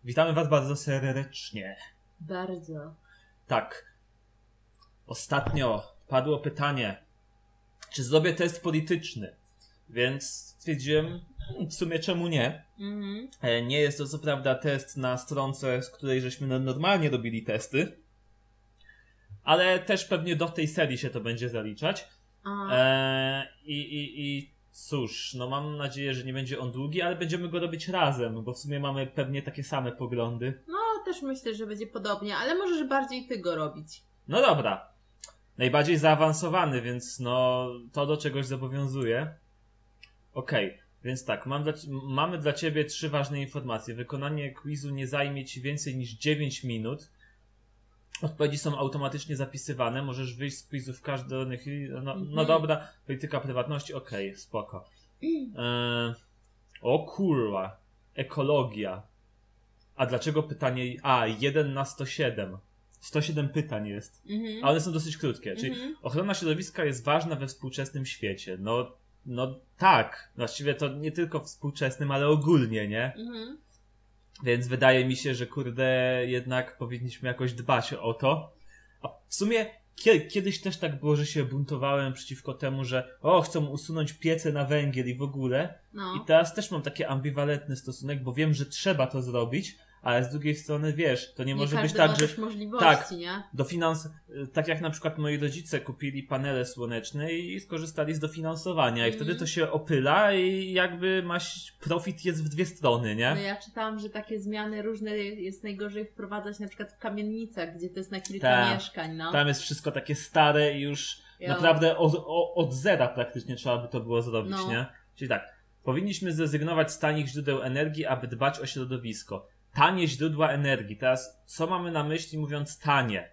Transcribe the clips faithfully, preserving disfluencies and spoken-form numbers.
Witamy was bardzo serdecznie. Bardzo. Tak. Ostatnio padło pytanie, czy zrobię test polityczny, więc stwierdziłem, w sumie czemu nie. Mhm. Nie jest to co prawda test na stronce, z której żeśmy normalnie robili testy, ale też pewnie do tej serii się to będzie zaliczać. E, i, i, I cóż, no mam nadzieję, że nie będzie on długi, ale będziemy go robić razem, bo w sumie mamy pewnie takie same poglądy. No, też myślę, że będzie podobnie, ale możesz bardziej ty go robić. No dobra. Najbardziej zaawansowany, więc no to do czegoś zobowiązuje. Okej, okay, więc tak, mam dla, mamy dla ciebie trzy ważne informacje. Wykonanie quizu nie zajmie ci więcej niż dziewięć minut. Odpowiedzi są automatycznie zapisywane. Możesz wyjść z quizu w każdej chwili. No, no mm-hmm. dobra, polityka prywatności, okej, okay, spoko. E, o kurwa, ekologia. A dlaczego pytanie... A, jeden na sto siedem. sto siedem pytań jest. Mm-hmm. A one są dosyć krótkie. Czyli mm-hmm. ochrona środowiska jest ważna we współczesnym świecie. No, no tak. Właściwie to nie tylko współczesnym, ale ogólnie, nie? Mm-hmm. Więc wydaje mi się, że kurde, jednak powinniśmy jakoś dbać o to. A w sumie kiedyś też tak było, że się buntowałem przeciwko temu, że o, chcą usunąć piece na węgiel i w ogóle. No. I teraz też mam taki ambiwalentny stosunek, bo wiem, że trzeba to zrobić, ale z drugiej strony, wiesz, to nie, nie może być tak, że... Tak, nie? Dofinans... tak jak na przykład moi rodzice kupili panele słoneczne i skorzystali z dofinansowania mm. i wtedy to się opyla i jakby masz profit jest w dwie strony, nie? No ja czytałam, że takie zmiany różne jest najgorzej wprowadzać na przykład w kamienicach, gdzie to jest na kilka Ta, mieszkań, no. Tam jest wszystko takie stare i już jo. naprawdę od, od zera praktycznie trzeba by to było zrobić, no. nie? Czyli tak, powinniśmy zrezygnować z tanich źródeł energii, aby dbać o środowisko. Tanie źródła energii. Teraz co mamy na myśli mówiąc tanie?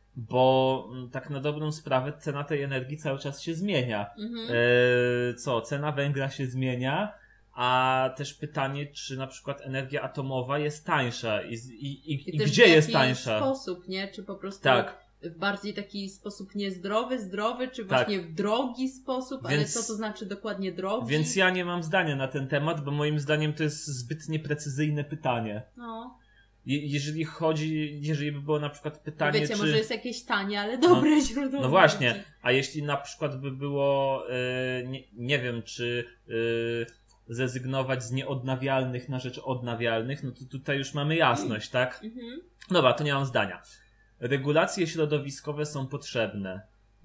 Bo tak na dobrą sprawę cena tej energii cały czas się zmienia. Mhm. E, co? Cena węgla się zmienia, a też pytanie, czy na przykład energia atomowa jest tańsza i, i, i, i gdzie jest tańsza? W jaki sposób, nie? Czy po prostu tak. w bardziej taki sposób niezdrowy, zdrowy, czy właśnie tak. w drogi sposób? Więc, ale co to znaczy dokładnie drogi? Więc ja nie mam zdania na ten temat, bo moim zdaniem to jest zbyt nieprecyzyjne pytanie. No. Je- jeżeli chodzi, jeżeli by było na przykład pytanie, wiecie, czy... może jest jakieś tanie, ale dobre no, źródło. No właśnie, a jeśli na przykład by było, yy, nie, nie wiem, czy yy, zrezygnować z nieodnawialnych na rzecz odnawialnych, no to tutaj już mamy jasność, tak? Mhm. Dobra, to nie mam zdania. Regulacje środowiskowe są potrzebne.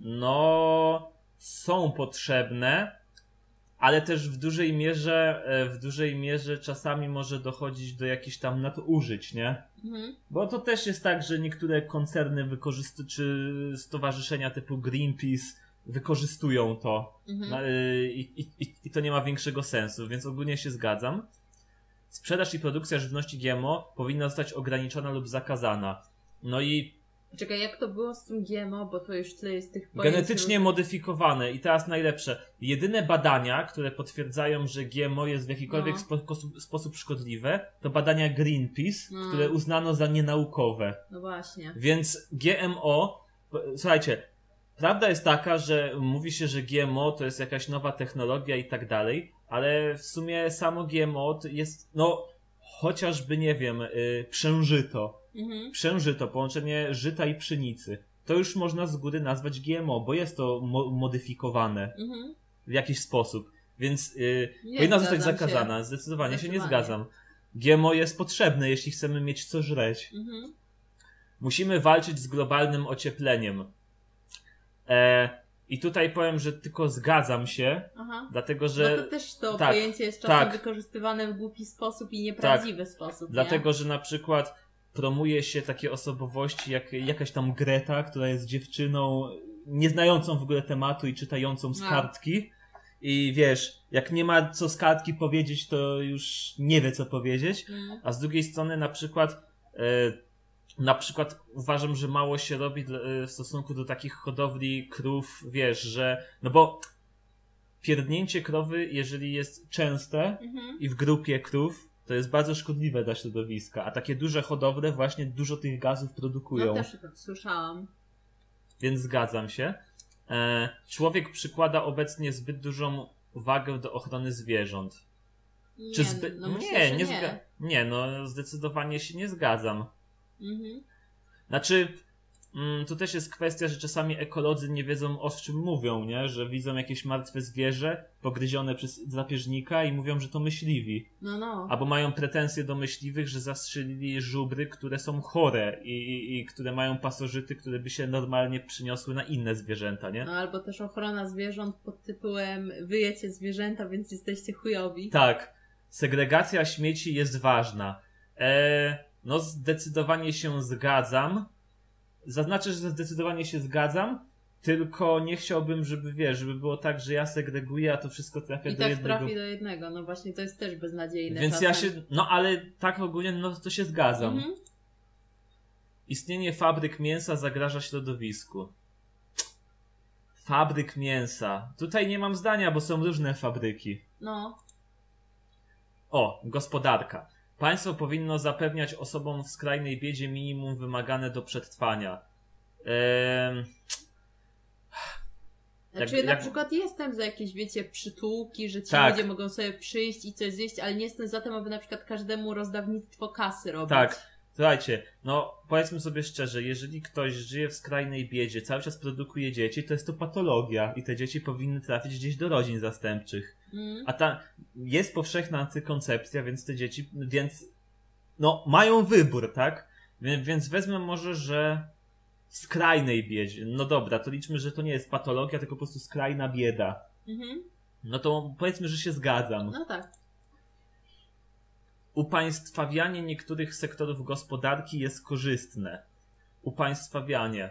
No, są potrzebne, ale też w dużej mierze, w dużej mierze czasami może dochodzić do jakichś tam nadużyć, nie? Mhm. Bo to też jest tak, że niektóre koncerny wykorzystują, czy stowarzyszenia typu Greenpeace wykorzystują to mhm. I, i, i to nie ma większego sensu, więc ogólnie się zgadzam. Sprzedaż i produkcja żywności G M O powinna zostać ograniczona lub zakazana. No i Czekaj, jak to było z tym G M O, bo to już tyle jest tych pojęć. Genetycznie modyfikowane. I teraz najlepsze. Jedyne badania, które potwierdzają, że G M O jest w jakikolwiek no. spo- sposób szkodliwe, to badania Greenpeace, no. które uznano za nienaukowe. No właśnie. Więc G M O, słuchajcie, prawda jest taka, że mówi się, że G M O to jest jakaś nowa technologia i tak dalej, ale w sumie samo G M O to jest, no, chociażby, nie wiem, yy, przężyto. Mhm. Przężyto, połączenie żyta i pszenicy. To już można z góry nazwać G M O, bo jest to mo- modyfikowane mhm. w jakiś sposób. Więc yy, powinna zostać zakazana. Się. Zdecydowanie, Zdecydowanie się nie zgadzam. G M O jest potrzebne, jeśli chcemy mieć co żreć. Mhm. Musimy walczyć z globalnym ociepleniem. E, I tutaj powiem, że tylko zgadzam się, Aha. dlatego że... No to też to tak, pojęcie jest czasem tak. wykorzystywane w głupi sposób i nieprawdziwy tak. sposób. Dlatego, nie? że na przykład promuje się takie osobowości jak jakaś tam Greta, która jest dziewczyną nieznającą w ogóle tematu i czytającą z kartki. I wiesz, jak nie ma co z kartki powiedzieć, to już nie wie co powiedzieć. Mm. A z drugiej strony na przykład e, na przykład uważam, że mało się robi w stosunku do takich hodowli krów, wiesz, że no bo pierdnięcie krowy, jeżeli jest częste mm-hmm. i w grupie krów, to jest bardzo szkodliwe dla środowiska, a takie duże hodowle właśnie dużo tych gazów produkują. No też tak słyszałam. Więc zgadzam się. E, człowiek przykłada obecnie zbyt dużą uwagę do ochrony zwierząt. Nie, Czy zby... no myślę, nie, że nie, nie. zga... nie, no zdecydowanie się nie zgadzam. Mhm. Znaczy, mm, tu też jest kwestia, że czasami ekolodzy nie wiedzą, o czym mówią, nie? Że widzą jakieś martwe zwierzę pogryzione przez drapieżnika i mówią, że to myśliwi. No, no. Albo mają pretensje do myśliwych, że zastrzelili żubry, które są chore i, i, i które mają pasożyty, które by się normalnie przyniosły na inne zwierzęta, nie? No albo też ochrona zwierząt pod tytułem wyjecie zwierzęta, więc jesteście chujowi. Tak. Segregacja śmieci jest ważna. Eee, no zdecydowanie się zgadzam. Zaznaczę, że zdecydowanie się zgadzam, tylko nie chciałbym, żeby wiesz, żeby było tak, że ja segreguję, a to wszystko trafia I do tak jednego. trafi do jednego, no właśnie to jest też beznadziejne. Więc czasem. ja się, no ale tak ogólnie, no to się zgadzam. Mhm. Istnienie fabryk mięsa zagraża środowisku. Fabryk mięsa. Tutaj nie mam zdania, bo są różne fabryki. No. O, gospodarka. Państwo powinno zapewniać osobom w skrajnej biedzie minimum wymagane do przetrwania. Ehm... Znaczy Jak- na jak- przykład jestem za jakieś, wiecie, przytułki, że ci Tak. ludzie mogą sobie przyjść i coś zjeść, ale nie jestem za tym, aby na przykład każdemu rozdawnictwo kasy robić. Tak. Słuchajcie, no powiedzmy sobie szczerze, jeżeli ktoś żyje w skrajnej biedzie, cały czas produkuje dzieci, to jest to patologia i te dzieci powinny trafić gdzieś do rodzin zastępczych. Mm. A ta jest powszechna antykoncepcja, więc te dzieci, więc no mają wybór, tak? Więc, więc wezmę może, że w skrajnej biedzie, no dobra, to liczmy, że to nie jest patologia, tylko po prostu skrajna bieda. Mhm. No to powiedzmy, że się zgadzam. No tak. Upaństwawianie niektórych sektorów gospodarki jest korzystne. Upaństwawianie.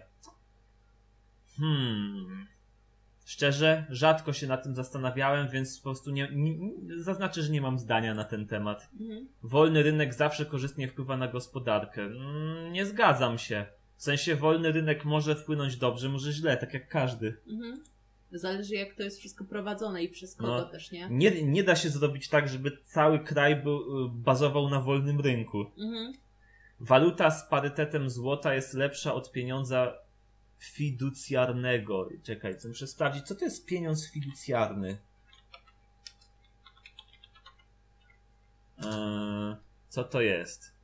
Hmm. Szczerze, rzadko się nad tym zastanawiałem, więc po prostu nie, nie, nie zaznaczę, że nie mam zdania na ten temat. Mhm. Wolny rynek zawsze korzystnie wpływa na gospodarkę. Mm, nie zgadzam się. W sensie wolny rynek może wpłynąć dobrze, może źle, tak jak każdy. Mhm. Zależy jak to jest wszystko prowadzone i przez kogo No. też, nie? Nie, nie da się zrobić tak, żeby cały kraj był, bazował na wolnym rynku. Mhm. Waluta z parytetem złota jest lepsza od pieniądza fiducjarnego. Czekaj, co muszę sprawdzić, co to jest pieniądz fiducjarny? Eee, co to jest?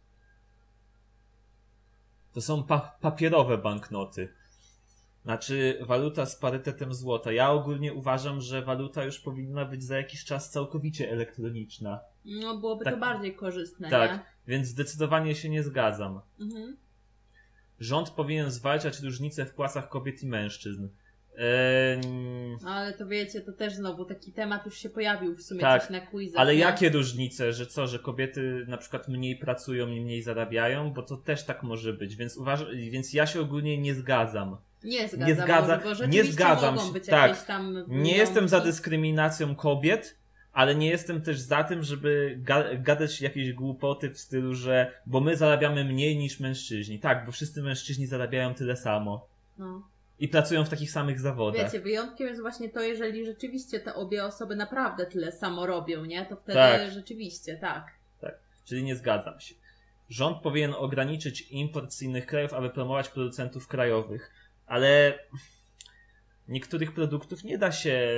To są pa- papierowe banknoty. Znaczy waluta z parytetem złota. Ja ogólnie uważam, że waluta już powinna być za jakiś czas całkowicie elektroniczna. No byłoby Tak. to bardziej korzystne, Tak, nie? więc zdecydowanie się nie zgadzam. Mhm. Rząd powinien zwalczać różnice w płacach kobiet i mężczyzn. Eee, No, ale to wiecie, to też znowu taki temat już się pojawił w sumie Tak, coś na quizach. ale nie? jakie różnice, że co, że kobiety na przykład mniej pracują i mniej zarabiają, bo to też tak może być, więc uważam, więc ja się ogólnie nie zgadzam. Nie zgadzam, Nie zgadza- może, bo nie rzeczywiście zgadzam mogą się, być tak. jakieś tam Nie wyjątki. jestem za dyskryminacją kobiet, ale nie jestem też za tym, żeby ga- gadać jakieś głupoty w stylu, że bo my zarabiamy mniej niż mężczyźni. Tak, bo wszyscy mężczyźni zarabiają tyle samo. No. I pracują w takich samych zawodach. Wiecie, wyjątkiem jest właśnie to, jeżeli rzeczywiście te obie osoby naprawdę tyle samo robią, nie? To wtedy Tak. rzeczywiście, tak. Tak, czyli nie zgadzam się. Rząd powinien ograniczyć import z innych krajów, aby promować producentów krajowych. Ale niektórych produktów nie da się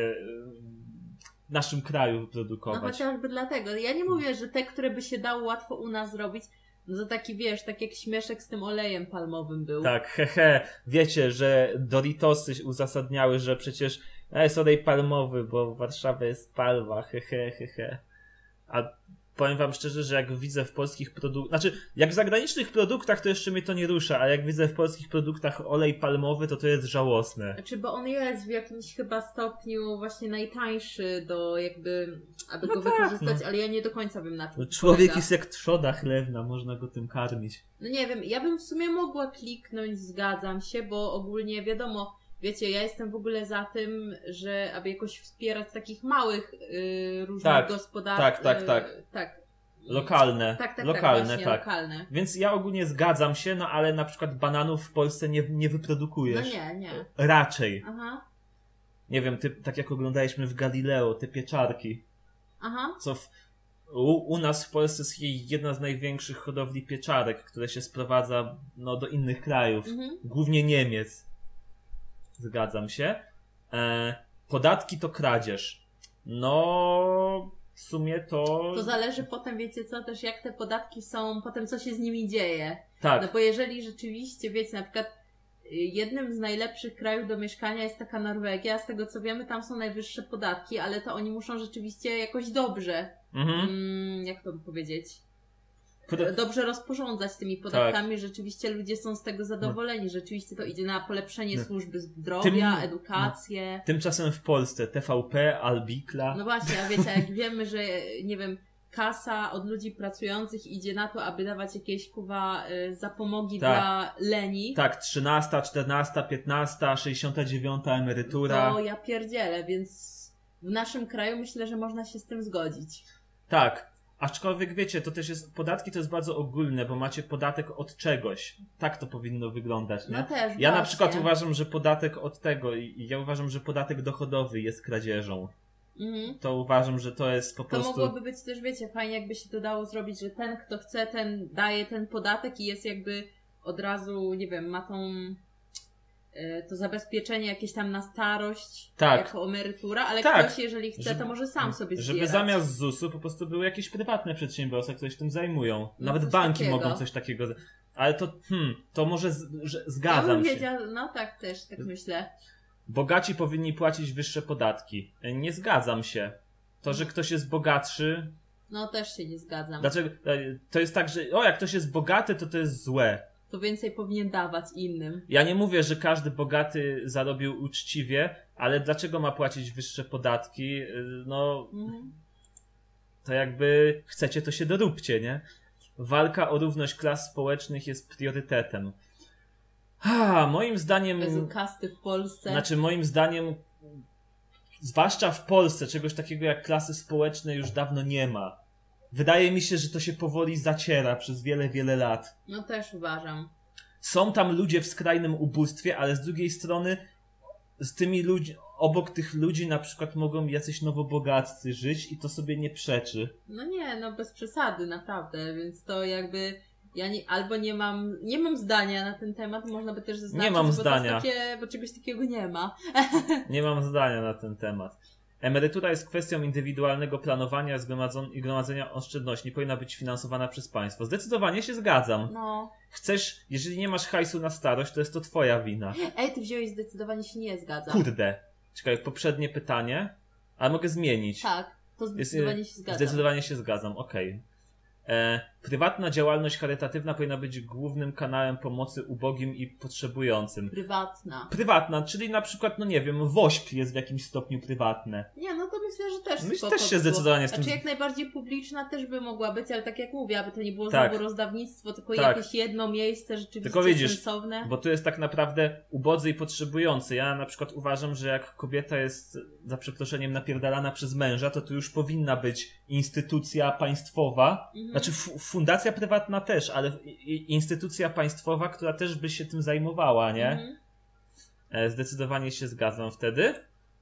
w naszym kraju No wyprodukować. chociażby dlatego. Ja nie mówię, że te, które by się dało łatwo u nas zrobić, no to taki, wiesz, tak jak śmieszek z tym olejem palmowym był. Tak, hehe. Wiecie, że Doritosy uzasadniały, że przecież e, jest olej palmowy, bo Warszawa jest palma, hehe, hehe. A powiem wam szczerze, że jak widzę w polskich produktach, znaczy jak w zagranicznych produktach to jeszcze mnie to nie rusza, a jak widzę w polskich produktach olej palmowy, to to jest żałosne. Znaczy, bo on jest w jakimś chyba stopniu właśnie najtańszy do jakby, aby No go tak, wykorzystać, no. ale ja nie do końca wiem na czym No, to człowiek polega. jest jak trzoda chlewna, można go tym karmić. No nie wiem, ja bym w sumie mogła kliknąć, zgadzam się, bo ogólnie wiadomo, wiecie, ja jestem w ogóle za tym, że aby jakoś wspierać takich małych yy, różnych Tak, gospodarstw. tak, tak, yy, tak. tak. Lokalne, Tak, tak, lokalne, tak, właśnie, tak. lokalne. Więc ja ogólnie zgadzam się, no ale na przykład bananów w Polsce nie, nie No wyprodukujesz. nie, nie. Raczej. Aha, Nie wiem, ty, tak jak oglądaliśmy w Galileo, te pieczarki, aha. co w, u, u nas w Polsce jest jedna z największych hodowli pieczarek, które się sprowadza no, do innych krajów, Mhm. głównie Niemiec. Zgadzam się. E, podatki to kradzież. No, w sumie to... To zależy potem, wiecie co, też jak te podatki są, potem co się z nimi dzieje. Tak. No bo jeżeli rzeczywiście, wiecie, na przykład jednym z najlepszych krajów do mieszkania jest taka Norwegia, z tego co wiemy, tam są najwyższe podatki, ale to oni muszą rzeczywiście jakoś dobrze, Mhm. mm, jak to powiedzieć, Poda- dobrze rozporządzać tymi podatkami, rzeczywiście ludzie są z tego zadowoleni, rzeczywiście to idzie na polepszenie No. służby zdrowia, Tym- edukację. Tymczasem w Polsce T V P, Albikla... No właśnie, a wiecie, jak wiemy, że nie wiem, kasa od ludzi pracujących idzie na to, aby dawać jakieś kuwa y, zapomogi Tak. dla leni, Tak, trzynasta, czternasta, piętnasta, sześćdziesiąta dziewiąta emerytura. to ja pierdzielę, więc w naszym kraju myślę, że można się z tym zgodzić. Tak, aczkolwiek wiecie, to też jest, podatki to jest bardzo ogólne, bo macie podatek od czegoś. Tak to powinno wyglądać, nie? No też, Ja na właśnie. przykład uważam, że podatek od tego, i i ja uważam, że podatek dochodowy jest kradzieżą. Mhm. To uważam, że to jest po To prostu... mogłoby być też, wiecie, fajnie jakby się to dało zrobić, że ten, kto chce, ten daje ten podatek i jest jakby od razu, nie wiem, ma tą e, to zabezpieczenie jakieś tam na starość, Tak. jako emerytura, ale Tak. ktoś, jeżeli chce, Żeby- to może sam sobie zbierać. Żeby zamiast zusu po prostu były jakieś prywatne przedsiębiorstwa, które się tym zajmują. Nawet coś banki takiego. mogą coś takiego... Ale to, hmm, to może z, że, Ja zgadzam bym się. wiedział, no tak też, tak myślę. Bogaci powinni płacić wyższe podatki. Nie zgadzam się. To, że ktoś jest bogatszy... No też się nie zgadzam. Dlaczego? To jest tak, że o, jak ktoś jest bogaty, to to jest złe. To więcej powinien dawać innym. Ja nie mówię, że każdy bogaty zarobił uczciwie, ale dlaczego ma płacić wyższe podatki? No, Mhm. to jakby chcecie, to się doróbcie, nie? Walka o równość klas społecznych jest priorytetem. Ha, moim zdaniem... Jezu, kasty w Polsce. Znaczy, moim zdaniem, zwłaszcza w Polsce, czegoś takiego jak klasy społeczne już dawno nie ma. Wydaje mi się, że to się powoli zaciera przez wiele, wiele lat. No też uważam. Są tam ludzie w skrajnym ubóstwie, ale z drugiej strony z tymi ludźmi, obok tych ludzi na przykład mogą jacyś nowobogaccy żyć i to sobie nie przeczy. No nie, no bez przesady, naprawdę, więc to jakby ja nie, albo nie mam, nie mam zdania na ten temat, można by też zaznaczyć, Nie mam bo zdania. To jest takie, bo czegoś takiego nie ma. Nie mam zdania na ten temat. Emerytura jest kwestią indywidualnego planowania i gromadzenia oszczędności. Nie powinna być finansowana przez państwo. Zdecydowanie się zgadzam. No. Chcesz, jeżeli nie masz hajsu na starość, to jest to twoja wina. Ej, ty wziąłeś, zdecydowanie się nie zgadzam. Kurde. Czekaj, poprzednie pytanie. Ale mogę zmienić. Tak, to zdecydowanie Jest, się zgadzam. Zdecydowanie się zgadzam, okej. E, prywatna działalność charytatywna powinna być głównym kanałem pomocy ubogim i potrzebującym. Prywatna. Prywatna, czyli na przykład, no nie wiem, WOŚP jest w jakimś stopniu prywatne. Nie, no to myślę, że też Myślę, spoko też się by było. zdecydowanie z tym- Znaczy jak najbardziej publiczna też by mogła być, ale tak jak mówię, aby to nie było Tak. znowu rozdawnictwo, tylko Tak. jakieś jedno miejsce rzeczywiście Tylko widzisz, sensowne. Bo tu jest tak naprawdę ubodzy i potrzebujący. Ja na przykład uważam, że jak kobieta jest za przeproszeniem napierdalana przez męża, to tu już powinna być instytucja państwowa. Mhm. Znaczy f- fundacja prywatna też, ale i- i- instytucja państwowa, która też by się tym zajmowała, nie? Mhm. E, Zdecydowanie się zgadzam wtedy.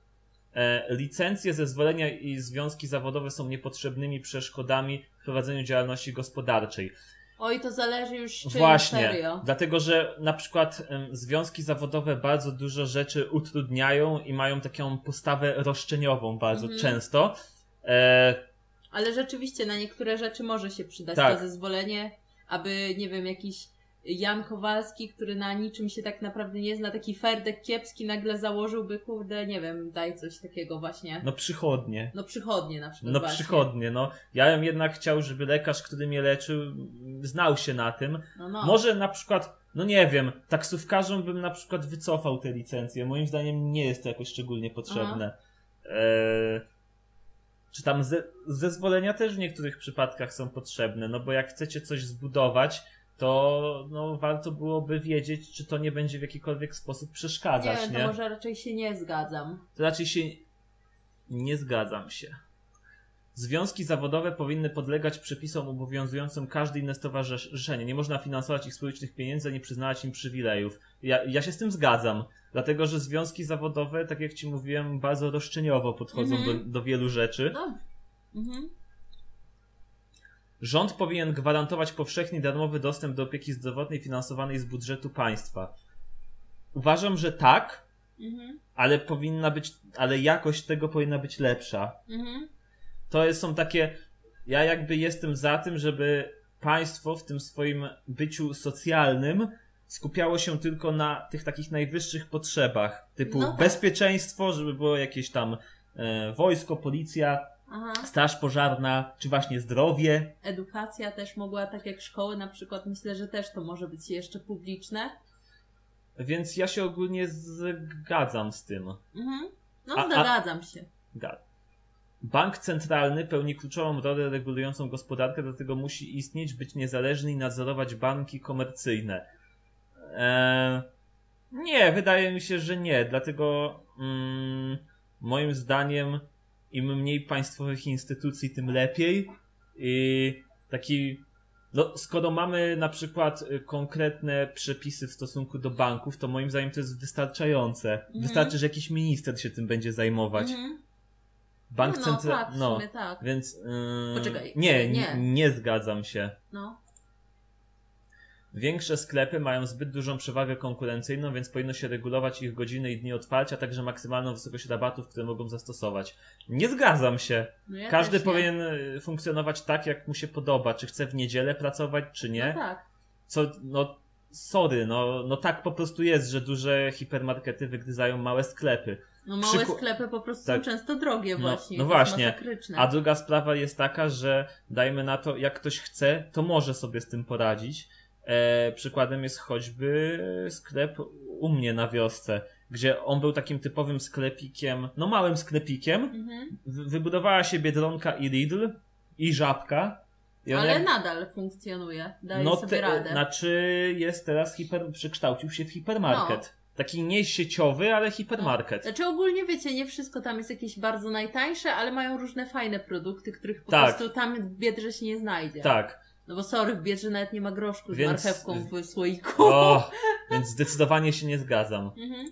E, Licencje, zezwolenia i związki zawodowe są niepotrzebnymi przeszkodami w prowadzeniu działalności gospodarczej. Oj, to zależy już czym Właśnie, serio. dlatego że na przykład em, związki zawodowe bardzo dużo rzeczy utrudniają i mają taką postawę roszczeniową bardzo Mhm. często. E, Ale rzeczywiście na niektóre rzeczy może się przydać Tak. to zezwolenie, aby, nie wiem, jakiś Jan Kowalski, który na niczym się tak naprawdę nie zna, taki ferdek kiepski nagle założyłby, kurde, nie wiem, daj coś takiego właśnie. no przychodnie. No przychodnie na przykład No właśnie. przychodnie, no. Ja bym jednak chciał, żeby lekarz, który mnie leczył, znał się na tym. No, no. Może na przykład, no nie wiem, taksówkarzom bym na przykład wycofał te licencje. Moim zdaniem nie jest to jakoś szczególnie potrzebne. Eee, czy tam ze, zezwolenia też w niektórych przypadkach są potrzebne, no bo jak chcecie coś zbudować, to no, warto byłoby wiedzieć, czy to nie będzie w jakikolwiek sposób Nie przeszkadzać, wiem, nie? to może raczej się nie zgadzam. To raczej się nie zgadzam się. Związki zawodowe powinny podlegać przepisom obowiązującym każde inne stowarzyszenie. Nie można finansować ich z publicznych pieniędzy, nie przyznawać im przywilejów. Ja, ja się z tym zgadzam, dlatego że związki zawodowe, tak jak ci mówiłem, bardzo roszczeniowo podchodzą Mhm. do, do wielu rzeczy. Dobrze. Mhm. Rząd powinien gwarantować powszechny darmowy dostęp do opieki zdrowotnej finansowanej z budżetu państwa. Uważam, że tak, Mhm. ale powinna być, ale jakość tego powinna być lepsza. Mhm. to jest, są takie, ja jakby jestem za tym, żeby państwo w tym swoim byciu socjalnym skupiało się tylko na tych takich najwyższych potrzebach, typu No tak. bezpieczeństwo, żeby było jakieś tam e, wojsko, policja, Aha. straż pożarna, czy właśnie zdrowie. Edukacja też mogła, tak jak szkoły na przykład, myślę, że też to może być jeszcze publiczne. Więc ja się ogólnie zgadzam z tym. Mhm. No A- a- zgadzam się. Ga- Bank centralny pełni kluczową rolę regulującą gospodarkę, dlatego musi istnieć, być niezależny i nadzorować banki komercyjne. Eee, nie, wydaje mi się, że nie, dlatego mm, moim zdaniem im mniej państwowych instytucji, tym lepiej. I taki, no, skoro mamy na przykład y, konkretne przepisy w stosunku do banków, to moim zdaniem to jest wystarczające. Mhm. Wystarczy, że jakiś minister się tym będzie zajmować. Mhm. Bank no, no centralny. tak, w No, sumie tak. więc. Yy, Poczekaj, nie, nie. nie, nie zgadzam się. No. Większe sklepy mają zbyt dużą przewagę konkurencyjną, więc powinno się regulować ich godziny i dni otwarcia, a także maksymalną wysokość rabatów, które mogą zastosować. Nie zgadzam się. No ja Każdy też nie. powinien y, funkcjonować tak, jak mu się podoba. Czy chce w niedzielę pracować, czy nie. No tak. Co, no, sorry, no, no tak po prostu jest, że duże hipermarkety wygryzają małe sklepy. No małe Przyku- sklepy po prostu tak. są często drogie No, właśnie. no to jest właśnie. masakryczne. A druga sprawa jest taka, że dajmy na to, jak ktoś chce, to może sobie z tym poradzić. E, przykładem jest choćby sklep u mnie na wiosce, gdzie on był takim typowym sklepikiem, no małym sklepikiem. Mhm. W- wybudowała się Biedronka i Lidl i Żabka. I on Ale jak- nadal funkcjonuje. Daje no sobie te, radę. znaczy jest teraz hiper, przekształcił się w hipermarket. No. Taki nie sieciowy, ale hipermarket. Znaczy ogólnie wiecie, nie wszystko tam jest jakieś bardzo najtańsze, ale mają różne fajne produkty, których po Tak. prostu tam w Biedrze się nie znajdzie. Tak. No bo sorry, w Biedrze nawet nie ma groszku Więc- z marchewką w słoiku. O, więc zdecydowanie się nie zgadzam. Mhm.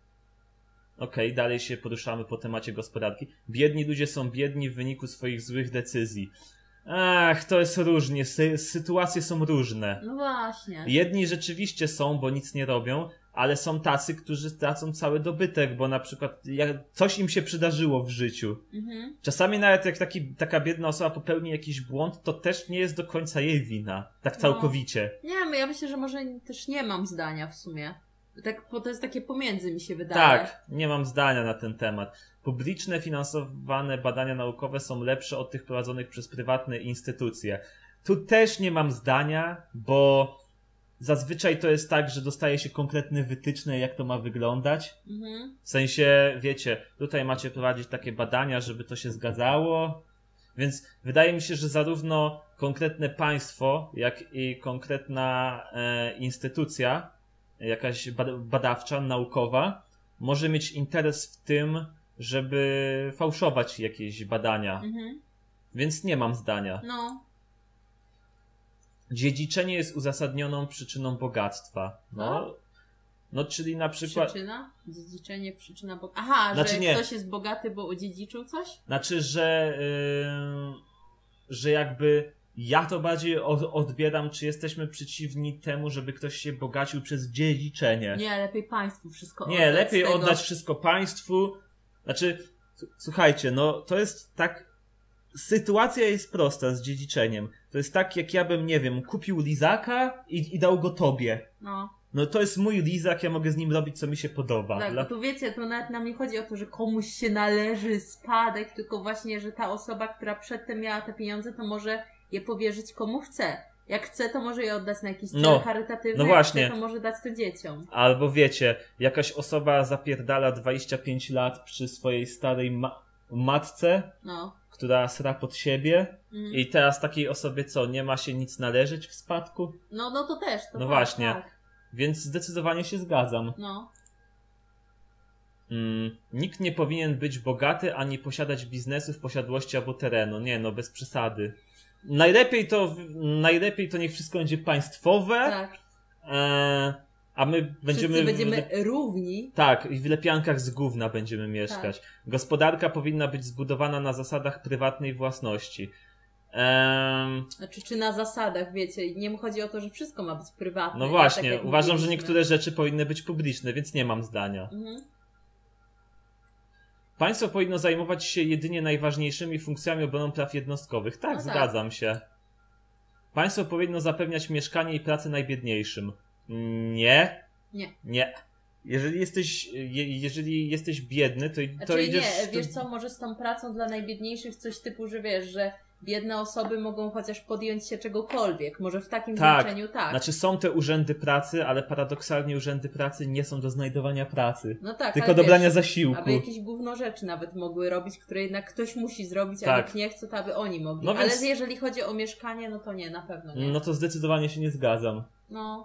Okej, dalej się poruszamy po temacie gospodarki. Biedni ludzie są biedni w wyniku swoich złych decyzji. Ach, to jest różnie. Sy- sytuacje są różne. No właśnie. Jedni rzeczywiście są, bo nic nie robią, ale są tacy, którzy stracą cały dobytek, bo na przykład jak coś im się przydarzyło w życiu. Mhm. Czasami nawet jak taki, taka biedna osoba popełni jakiś błąd, to też nie jest do końca jej wina. Tak całkowicie. Nie wiem, ja myślę, że może też nie mam zdania w sumie. Tak, bo to jest takie pomiędzy, mi się wydaje. Tak, nie mam zdania na ten temat. Publiczne, finansowane badania naukowe są lepsze od tych prowadzonych przez prywatne instytucje. Tu też nie mam zdania, bo zazwyczaj to jest tak, że dostaje się konkretne wytyczne, jak to ma wyglądać. Mhm. W sensie, wiecie, tutaj macie prowadzić takie badania, żeby to się zgadzało. Więc wydaje mi się, że zarówno konkretne państwo, jak i konkretna e, instytucja, jakaś bada- badawcza, naukowa, może mieć interes w tym, żeby fałszować jakieś badania. Mhm. Więc nie mam zdania. No. Dziedziczenie jest uzasadnioną przyczyną bogactwa. No, no czyli na przykład... Przyczyna? Dziedziczenie, przyczyna, bo... Aha, Znaczy że nie. ktoś jest bogaty, bo odziedziczył coś? Znaczy, że, yy, że jakby ja to bardziej od, odbieram, czy jesteśmy przeciwni temu, żeby ktoś się bogacił przez dziedziczenie. Nie, lepiej państwu wszystko Nie, oddać lepiej z tego. oddać wszystko państwu. Znaczy, s- słuchajcie, no to jest tak... Sytuacja jest prosta z dziedziczeniem. To jest tak, jak ja bym, nie wiem, kupił lizaka i, i dał go tobie. No. No to jest mój lizak, ja mogę z nim robić, co mi się podoba. Tak, Dla- bo tu wiecie, to nawet nam nie chodzi o to, że komuś się należy spadek, tylko właśnie, że ta osoba, która przedtem miała te pieniądze, to może je powierzyć komu chce. Jak chce, to może je oddać na jakiś cel No, charytatywny, no jak właśnie. chce, to może dać to dzieciom. Albo wiecie, jakaś osoba zapierdala dwadzieścia pięć lat przy swojej starej ma- matce, No. która sra pod siebie Mhm. i teraz takiej osobie co, nie ma się nic należeć w spadku? No, no to też. To No tak, właśnie. Tak. Więc zdecydowanie się zgadzam. No. Mm, nikt nie powinien być bogaty ani posiadać biznesu w posiadłości albo terenu. Nie no, bez przesady. Najlepiej to, najlepiej to niech wszystko będzie państwowe, Tak. e, a my będziemy... Wszyscy będziemy równi. Tak, i w lepiankach z gówna będziemy mieszkać. Tak. Gospodarka powinna być zbudowana na zasadach prywatnej własności. Ehm, Znaczy, czy na zasadach, wiecie, nie chodzi o to, że wszystko ma być prywatne. no nie? właśnie, Tak jak uważam, że mówiliśmy. niektóre rzeczy powinny być publiczne, więc nie mam zdania. Mhm. Państwo powinno zajmować się jedynie najważniejszymi funkcjami obrony praw jednostkowych. Tak, No tak. zgadzam się. Państwo powinno zapewniać mieszkanie i pracę najbiedniejszym. Nie. Nie. Nie. Jeżeli jesteś, je, jeżeli jesteś biedny, to, to Znaczy idziesz... nie, wiesz co, może z tą pracą dla najbiedniejszych coś typu, że wiesz, że biedne osoby mogą chociaż podjąć się czegokolwiek. Może w takim Tak. znaczeniu tak. Znaczy są te urzędy pracy, ale paradoksalnie urzędy pracy nie są do znajdowania pracy. No tak, Tylko ale do brania wiesz, zasiłku. aby jakieś gówno rzeczy nawet mogły robić, które jednak ktoś musi zrobić, a Tak. jak nie chce, to aby oni mogli. No ale więc- jeżeli chodzi o mieszkanie, no to nie, na pewno nie. No to zdecydowanie się nie zgadzam. No,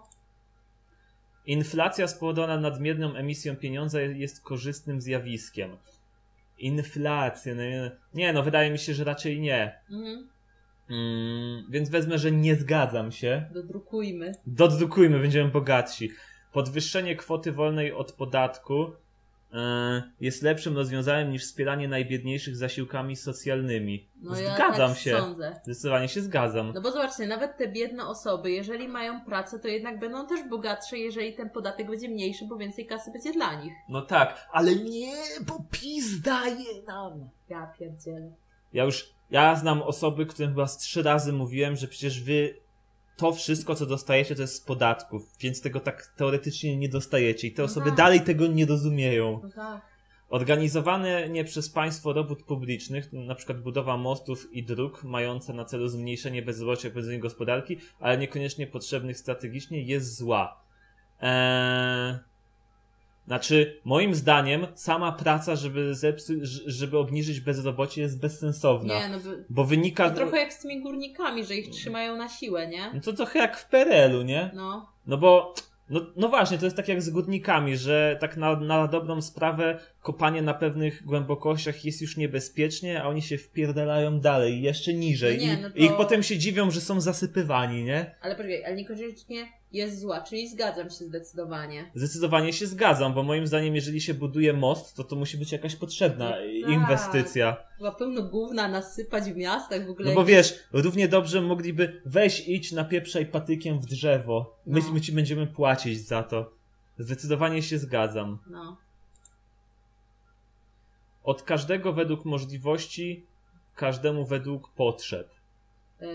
Inflacja spowodowana nadmierną emisją pieniądza jest korzystnym zjawiskiem. Inflacja, no nie, nie no wydaje mi się, że raczej nie. mhm. Mm, więc wezmę, że nie zgadzam się. Dodrukujmy. Dodrukujmy, będziemy bogatsi. Podwyższenie kwoty wolnej od podatku yy, jest lepszym rozwiązaniem niż wspieranie najbiedniejszych zasiłkami socjalnymi. No ja Zgadzam tak się. sądzę. Zdecydowanie się zgadzam. No bo zobaczcie, nawet te biedne osoby, jeżeli mają pracę, to jednak będą też bogatsze, jeżeli ten podatek będzie mniejszy, bo więcej kasy będzie dla nich. No tak, ale nie, bo PiS daje nam. Ja pierdzielę. Ja już, ja znam osoby, którym chyba z trzy razy mówiłem, że przecież wy to wszystko, co dostajecie, to jest z podatków, więc tego tak teoretycznie nie dostajecie i te No osoby tak. dalej tego nie rozumieją. No tak. Organizowane nie przez państwo robót publicznych, na przykład budowa mostów i dróg, mające na celu zmniejszenie bezrobocia i prowadzenie gospodarki, ale niekoniecznie potrzebnych strategicznie, jest zła. Eee... Znaczy, moim zdaniem, sama praca, żeby zepsuć, żeby obniżyć bezrobocie, jest bezsensowna. Nie, no by... Bo wynika... To trochę jak z tymi górnikami, że ich trzymają na siłę, nie? No to trochę jak w P R L u, nie? No. No bo, no, no właśnie, to jest tak jak z górnikami, że tak na, na dobrą sprawę kopanie na pewnych głębokościach jest już niebezpiecznie, a oni się wpierdalają dalej, jeszcze niżej. No nie, I, no to- I ich potem się dziwią, że są zasypywani, nie? Ale poczekaj, ale niekoniecznie jest zła, czyli zgadzam się zdecydowanie. Zdecydowanie się zgadzam, bo moim zdaniem, jeżeli się buduje most, to to musi być jakaś potrzebna Tak. inwestycja. Chyba pełno gówna nasypać w miastach w ogóle. No bo jakieś- wiesz, równie dobrze mogliby weź idź napieprzaj patykiem w drzewo. My, No. my ci będziemy płacić za to. Zdecydowanie się zgadzam. No. Od każdego według możliwości, każdemu według potrzeb. Yy...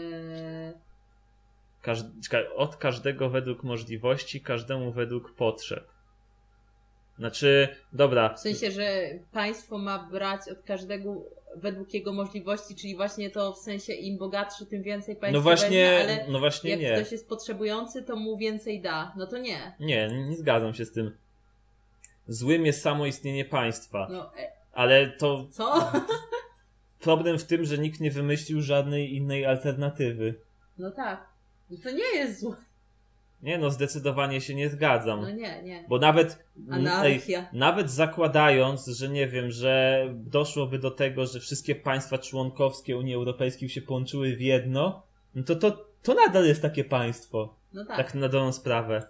Każ... czekaj, Od każdego według możliwości, każdemu według potrzeb. Znaczy, dobra. W sensie, że państwo ma brać od każdego według jego możliwości, czyli właśnie to w sensie im bogatszy, tym więcej państwo No właśnie, weźmie, ale no właśnie jak nie. ktoś jest potrzebujący, to mu więcej da. No to nie. Nie, nie zgadzam się z tym. Złym jest samo istnienie państwa. No, e, Ale to co? problem w tym, że nikt nie wymyślił żadnej innej alternatywy. No tak. No to nie jest złe. Nie no, zdecydowanie się nie zgadzam. No nie, nie. Bo nawet, Anarchia. ej, nawet zakładając, że nie wiem, że doszłoby do tego, że wszystkie państwa członkowskie Unii Europejskiej się połączyły w jedno, no to, to, to nadal jest takie państwo. No tak. Tak na dobrą sprawę.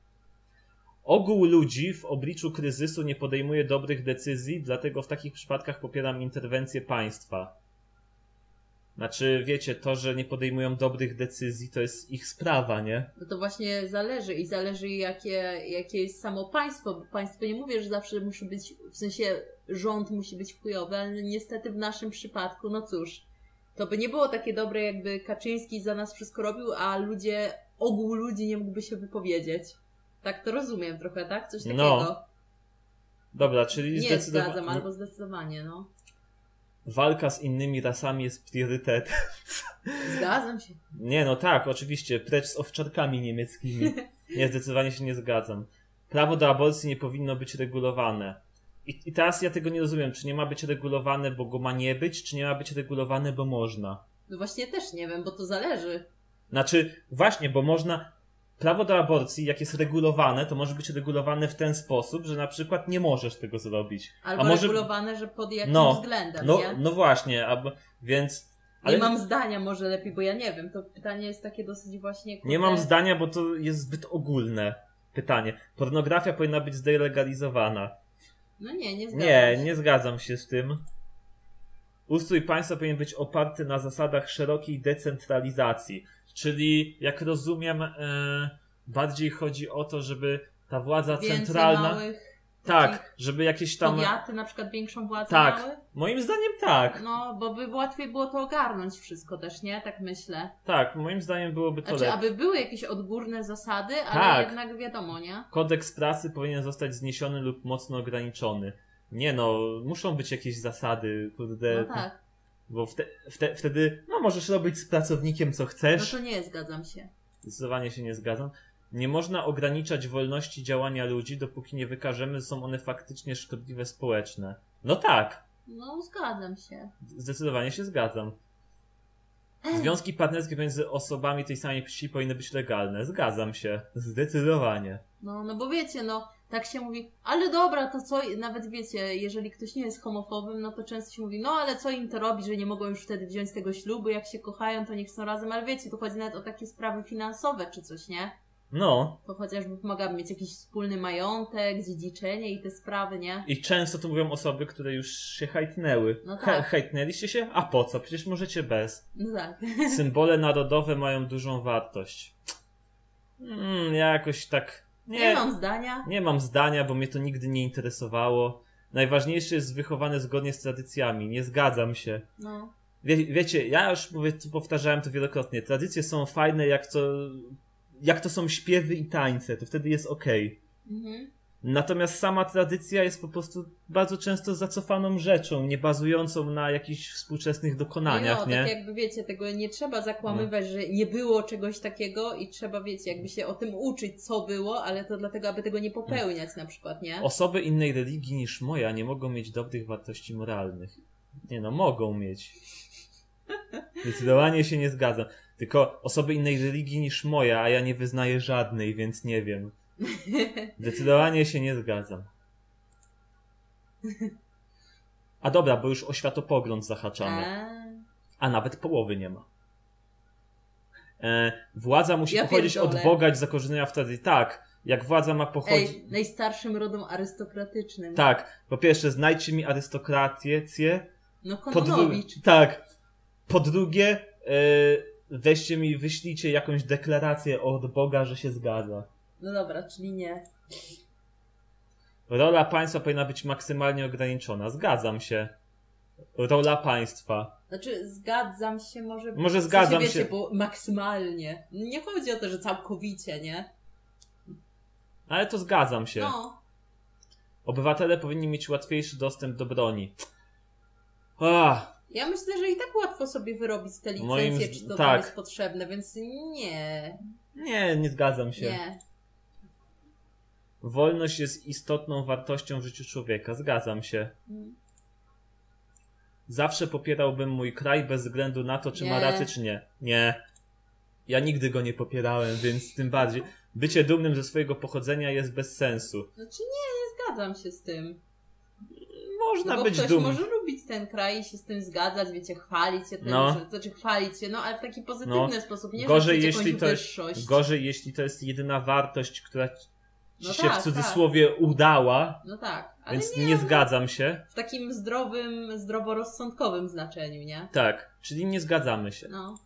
Ogół ludzi w obliczu kryzysu nie podejmuje dobrych decyzji, dlatego w takich przypadkach popieram interwencję państwa. Znaczy, wiecie, to, że nie podejmują dobrych decyzji, to jest ich sprawa, nie? No to właśnie zależy i zależy jakie, jakie jest samo państwo, bo państwo nie mówię, że zawsze musi być, w sensie rząd musi być chujowy, ale niestety w naszym przypadku, no cóż, to by nie było takie dobre, jakby Kaczyński za nas wszystko robił, a ludzie, ogół ludzi nie mógłby się wypowiedzieć. Tak to rozumiem trochę, tak? Coś takiego. No, Dobra, czyli Nie zdecydowanie... zgadzam, albo zdecydowanie, no. Walka z innymi rasami jest priorytetem. Zgadzam się. Nie, no tak, oczywiście, precz z owczarkami niemieckimi. Nie, zdecydowanie się nie zgadzam. Prawo do aborcji nie powinno być regulowane. I, I teraz ja tego nie rozumiem, czy nie ma być regulowane, bo go ma nie być, czy nie ma być regulowane, bo można. No właśnie też nie wiem, bo to zależy. Znaczy, właśnie, bo można... Prawo do aborcji, jak jest regulowane, to może być regulowane w ten sposób, że na przykład nie możesz tego zrobić. Albo A może... regulowane, że pod jakim No, względem, No, nie? no właśnie, a, więc... Nie mam zdania może lepiej, bo ja nie wiem. To pytanie jest takie dosyć właśnie... Kurde... Nie mam zdania, bo to jest zbyt ogólne pytanie. Pornografia powinna być zdelegalizowana. No nie, nie zgadzam Nie, się. nie zgadzam się z tym. Ustrój państwa powinien być oparty na zasadach szerokiej decentralizacji. Czyli, jak rozumiem, e, bardziej chodzi o to, żeby ta władza Więcej centralna... małych Tak, żeby jakieś tam... Powiaty na przykład większą władzę tak. miały? Moim zdaniem tak. No, bo by łatwiej było to ogarnąć wszystko też, nie? Tak myślę. Tak, moim zdaniem byłoby to Znaczy, lepiej. aby były jakieś odgórne zasady, ale Tak. jednak wiadomo, nie? Kodeks pracy powinien zostać zniesiony lub mocno ograniczony. Nie no, muszą być jakieś zasady, kurde. No tak. Bo wte, wte, wtedy, no możesz robić z pracownikiem co No chcesz. to nie, zgadzam się. Zdecydowanie się nie zgadzam. Nie można ograniczać wolności działania ludzi, dopóki nie wykażemy, że są one faktycznie szkodliwe społeczne. No tak, No, zgadzam się. zdecydowanie się zgadzam. Związki partnerskie między osobami tej samej płci powinny być legalne. Zgadzam się. Zdecydowanie. No, no bo wiecie, no, tak się mówi, ale dobra, to co, nawet wiecie, jeżeli ktoś nie jest homofobem, no to często się mówi, no ale co im to robi, że nie mogą już wtedy wziąć tego ślubu, jak się kochają, to niech są razem, ale wiecie, tu chodzi nawet o takie sprawy finansowe czy coś, nie? No. To chociażby pomagaby mieć jakiś wspólny majątek, dziedziczenie i te sprawy, nie? I często to mówią osoby, które już się hejtnęły. No tak. He, hejtnęliście się? A po co? Przecież możecie bez. No tak. Symbole narodowe mają dużą wartość. Mm, ja jakoś tak... Nie, Nie mam zdania. Nie mam zdania, bo mnie to nigdy nie interesowało. Najważniejsze jest wychowane zgodnie z tradycjami. Nie zgadzam się. No. Wie, wiecie, ja już mówię, powtarzałem to wielokrotnie. Tradycje są fajne, jak to, jak to są śpiewy i tańce. To wtedy jest okej. Mhm. Natomiast sama tradycja jest po prostu bardzo często zacofaną rzeczą, nie bazującą na jakichś współczesnych dokonaniach, no, nie? tak jakby wiecie, tego nie trzeba zakłamywać, no. że nie było czegoś takiego i trzeba, wiecie, jakby się o tym uczyć, co było, ale to dlatego, aby tego nie popełniać na przykład, nie? Osoby innej religii niż moja nie mogą mieć dobrych wartości moralnych. Nie no, mogą mieć. Zdecydowanie się nie zgadzam. Tylko osoby innej religii niż moja, a ja nie wyznaję żadnej, więc nie wiem. Zdecydowanie się nie zgadzam. A dobra, bo już o światopogląd zahaczamy. A nawet połowy nie ma. E, władza musi Ja pochodzić pierdolę. od Boga i zakorzenienia w tradycji. Tak, jak władza ma pochodzić... Ej, najstarszym rodom arystokratycznym. Tak, po pierwsze znajdźcie mi arystokrację. No Po dru... Kononowicz. Tak. Po drugie, e, weźcie mi, wyślijcie jakąś deklarację od Boga, że się zgadza. No dobra, czyli nie. Rola państwa powinna być maksymalnie ograniczona. Zgadzam się. Rola państwa. Znaczy, zgadzam się może... Może w zgadzam sensie, się. wiecie, bo maksymalnie. Nie chodzi o to, że całkowicie, nie? Ale to zgadzam się. No. Obywatele powinni mieć łatwiejszy dostęp do broni. Ach, Ja myślę, że i tak łatwo sobie wyrobić te licencje, Moim z- czy to tak. tam jest potrzebne, więc nie. nie, nie zgadzam się. Nie. Wolność jest istotną wartością w życiu człowieka. Zgadzam się. Mm. Zawsze popierałbym mój kraj bez względu na to, czy Nie. ma rację, czy nie. Nie. Ja nigdy go nie popierałem, więc tym bardziej. Bycie dumnym ze swojego pochodzenia jest bez sensu. Znaczy nie, nie zgadzam się z tym. Można No bo być ktoś dumnym. może lubić ten kraj i się z tym zgadzać, wiecie, chwalić się tym, No. że, znaczy chwalić się, no ale w taki pozytywny No. sposób, nie Gorzej że jeśli, jakąś to jest, wyższość. gorzej, jeśli to jest jedyna wartość, która ci No się tak, w cudzysłowie udała, No tak, ale więc nie, nie zgadzam się. w takim zdrowym, zdroworozsądkowym znaczeniu, nie? Tak, czyli nie zgadzamy się. No.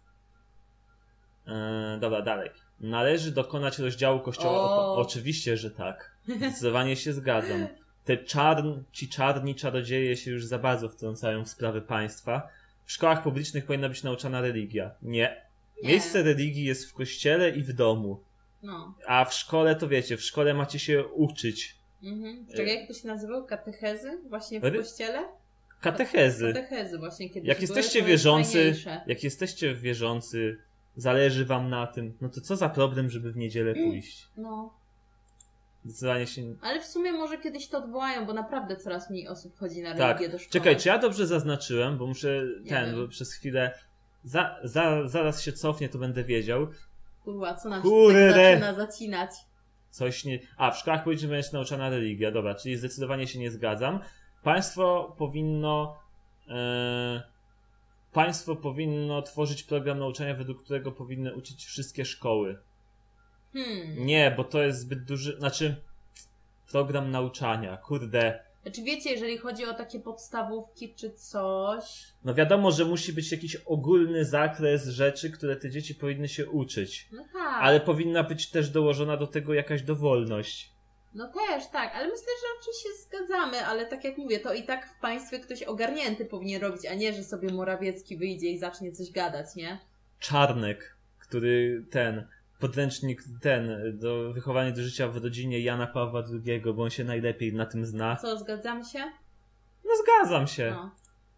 E, dobra, dalej. Należy dokonać rozdziału kościoła. O. O, oczywiście, że tak. Zdecydowanie się zgadzam. Te czarn, ci czarni czarodzieje się już za bardzo wtrącają w sprawy państwa. W szkołach publicznych powinna być nauczana religia. Nie. Nie. Miejsce religii jest w kościele i w domu. No. A w szkole to wiecie, w szkole macie się uczyć. Mhm. Czekaj, jak to się nazywało? Katechezy? Właśnie w Ry- kościele? Katechezy. Katechezy właśnie kiedyś Jak były, jesteście to jest wierzący, fajniejsze. jak jesteście wierzący, zależy wam na tym, no to co za problem, żeby w niedzielę pójść? No. Zdecydowanie się... Ale w sumie może kiedyś to odwołają, bo naprawdę coraz mniej osób chodzi na Tak. religię do szkoły. Czekaj, czy ja dobrze zaznaczyłem, bo muszę Nie ten, wiem. bo przez chwilę za, za, zaraz się cofnie, to będę wiedział. Kurwa, co nam Kurde. się tak zaczyna zacinać? Coś nie... A, w szkołach powinna być nauczana religia, dobra, czyli zdecydowanie się nie zgadzam. Państwo powinno... E, państwo powinno tworzyć program nauczania, według którego powinny uczyć wszystkie szkoły. Hmm. Nie, bo to jest zbyt duży... Znaczy... Program nauczania, kurde. Znaczy wiecie, jeżeli chodzi o takie podstawówki czy coś... No wiadomo, że musi być jakiś ogólny zakres rzeczy, które te dzieci powinny się uczyć. No tak. Ale powinna być też dołożona do tego jakaś dowolność. No też, tak, ale myślę, że raczej się zgadzamy, ale tak jak mówię, to i tak w państwie ktoś ogarnięty powinien robić, a nie, że sobie Morawiecki wyjdzie i zacznie coś gadać, nie? Czarnek, który ten, podręcznik ten, do wychowania do życia w rodzinie Jana Pawła drugiego, bo on się najlepiej na tym zna. Co, zgadzamy się? No zgadzam się. No.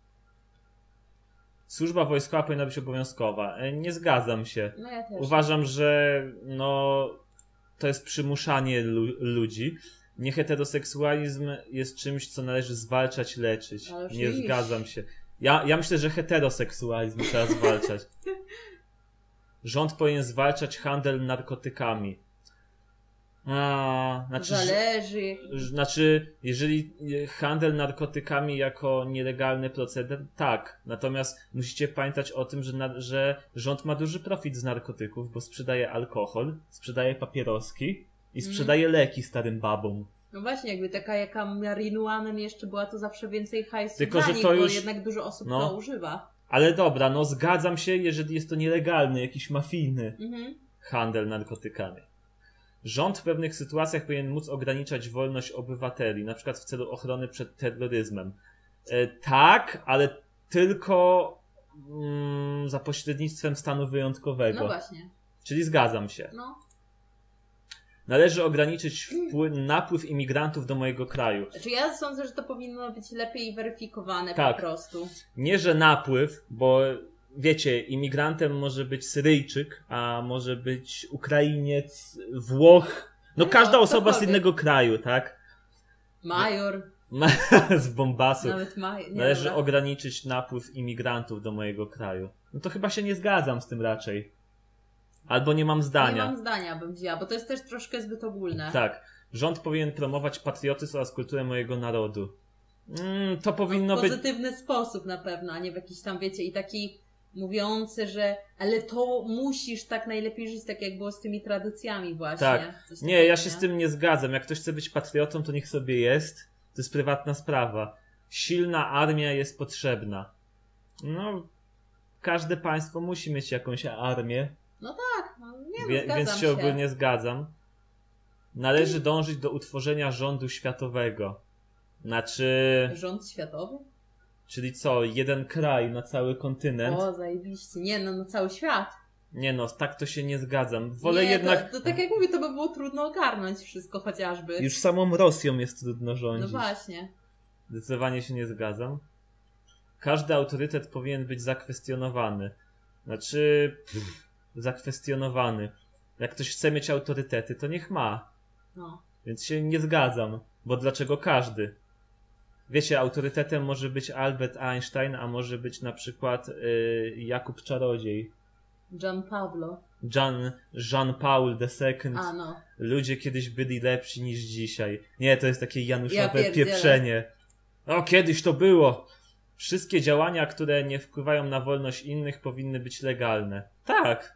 Służba wojskowa powinna być obowiązkowa. E, Nie zgadzam się. No ja też. Uważam, że no to jest przymuszanie lu- ludzi. Nieheteroseksualizm jest czymś, co należy zwalczać, leczyć. Ależ Nie iść. zgadzam się. Ja, ja myślę, że heteroseksualizm trzeba zwalczać. Rząd powinien zwalczać handel narkotykami. A, znaczy, że- Zależy. Znaczy, jeżeli handel narkotykami jako nielegalny proceder, tak. Natomiast musicie pamiętać o tym, że, na, że rząd ma duży profit z narkotyków, bo sprzedaje alkohol, sprzedaje papieroski i sprzedaje leki starym babom. No właśnie, jakby taka jaka marihuanem jeszcze była, to zawsze więcej hajsu Tylko, dla że nich, to bo już- jednak dużo osób no. to używa. Ale dobra, no zgadzam się, jeżeli jest to nielegalny, jakiś mafijny Mhm. handel narkotykami. Rząd w pewnych sytuacjach powinien móc ograniczać wolność obywateli, na przykład w celu ochrony przed terroryzmem. E, tak, ale tylko mm, za pośrednictwem stanu wyjątkowego. No właśnie. Czyli zgadzam się. No. Należy ograniczyć wpływ, napływ imigrantów do mojego kraju. Znaczy ja sądzę, że to powinno być lepiej weryfikowane Tak. po prostu. Nie, że napływ, bo wiecie, imigrantem może być Syryjczyk, a może być Ukrainiec, Włoch. No No, każda osoba z ktokolwiek. innego kraju, tak? Major, Z Bombasu. nawet major. Nie, Należy dobra. ograniczyć napływ imigrantów do mojego kraju. No to chyba się nie zgadzam z tym raczej. Albo nie mam Nie zdania. mam zdania, bym wzięła, bo to jest też troszkę zbyt ogólne. Tak. Rząd powinien promować patriotyzm oraz kulturę mojego narodu. Mm, to W powinno być... pozytywny sposób na pewno, a nie w jakiś tam, wiecie, i taki mówiący, że ale to musisz tak najlepiej żyć, tak jak było z tymi tradycjami właśnie. Tak. Coś Nie, takiego, ja się z tym nie zgadzam. Jak ktoś chce być patriotą, to niech sobie jest. To jest prywatna sprawa. Silna armia jest potrzebna. No, każde państwo musi mieć jakąś armię, Tak, no, nie no, wie, zgadzam więc się ogólnie zgadzam. Należy dążyć do utworzenia rządu światowego. Znaczy, Rząd światowy? czyli co, jeden kraj na cały kontynent? O, zajebiście. Nie, no, no cały świat. Nie no, tak to się nie zgadzam. Wolę nie, jednak... To, to tak jak mówię, to by było trudno ogarnąć wszystko chociażby. Już samą Rosją jest trudno No rządzić. właśnie. Zdecydowanie się nie zgadzam. Każdy autorytet powinien być zakwestionowany. Znaczy, pff, zakwestionowany. Jak ktoś chce mieć autorytety, to niech ma. No. Więc się nie zgadzam. Bo dlaczego każdy? Wiecie, autorytetem może być Albert Einstein, a może być na przykład y, Jakub Czarodziej. Gian Pablo. Jean, Jean Paul the Second. A no. Ludzie kiedyś byli lepsi niż dzisiaj. Nie, to jest takie Ja januszowe pierdzielę. pieprzenie. O, kiedyś to było. Wszystkie działania, które nie wpływają na wolność innych, powinny być legalne. Tak,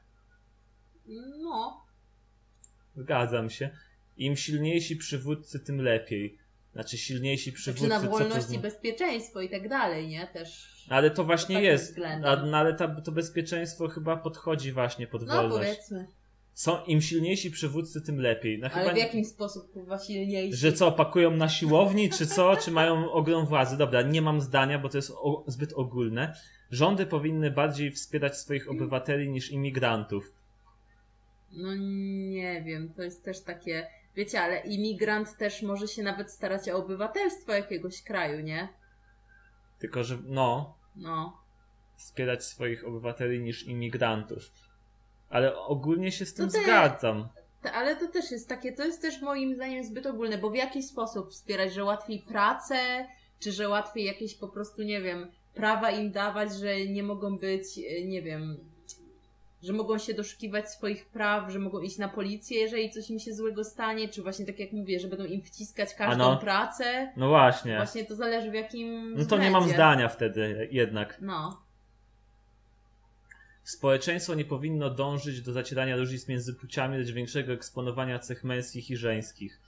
No. zgadzam się. Im silniejsi przywódcy, tym lepiej. Znaczy silniejsi Czy przywódcy, na co to wolność i zna... bezpieczeństwo i tak dalej, nie? Też. Ale to właśnie pod takim jest. względem. A, no, ale ta, to bezpieczeństwo chyba podchodzi właśnie pod No wolność. powiedzmy. Są, im silniejsi przywódcy, tym lepiej. No, Ale chyba w jakim sposób kurwa silniejsi? Że co, pakują na siłowni, czy co? Czy mają ogrom władzy? Dobra, nie mam zdania, bo to jest o, zbyt ogólne. Rządy powinny bardziej wspierać swoich obywateli niż imigrantów. No nie wiem, to jest też takie... Wiecie, ale imigrant też może się nawet starać o obywatelstwo jakiegoś kraju, nie? Tylko, że no, No. wspierać swoich obywateli niż imigrantów. Ale ogólnie się z tym To te- zgadzam. To, ale to też jest takie, to jest też moim zdaniem zbyt ogólne, bo w jaki sposób wspierać, że łatwiej pracę, czy że łatwiej jakieś po prostu, nie wiem, prawa im dawać, że nie mogą być, e, nie wiem, że mogą się doszukiwać swoich praw, że mogą iść na policję, jeżeli coś im się złego stanie, czy właśnie tak jak mówię, że będą im wciskać każdą Ano. pracę. No właśnie. Właśnie to zależy w jakim No to nie mam względzie. zdania wtedy jednak. No. Społeczeństwo nie powinno dążyć do zacierania różnic między płciami, lecz większego eksponowania cech męskich i żeńskich.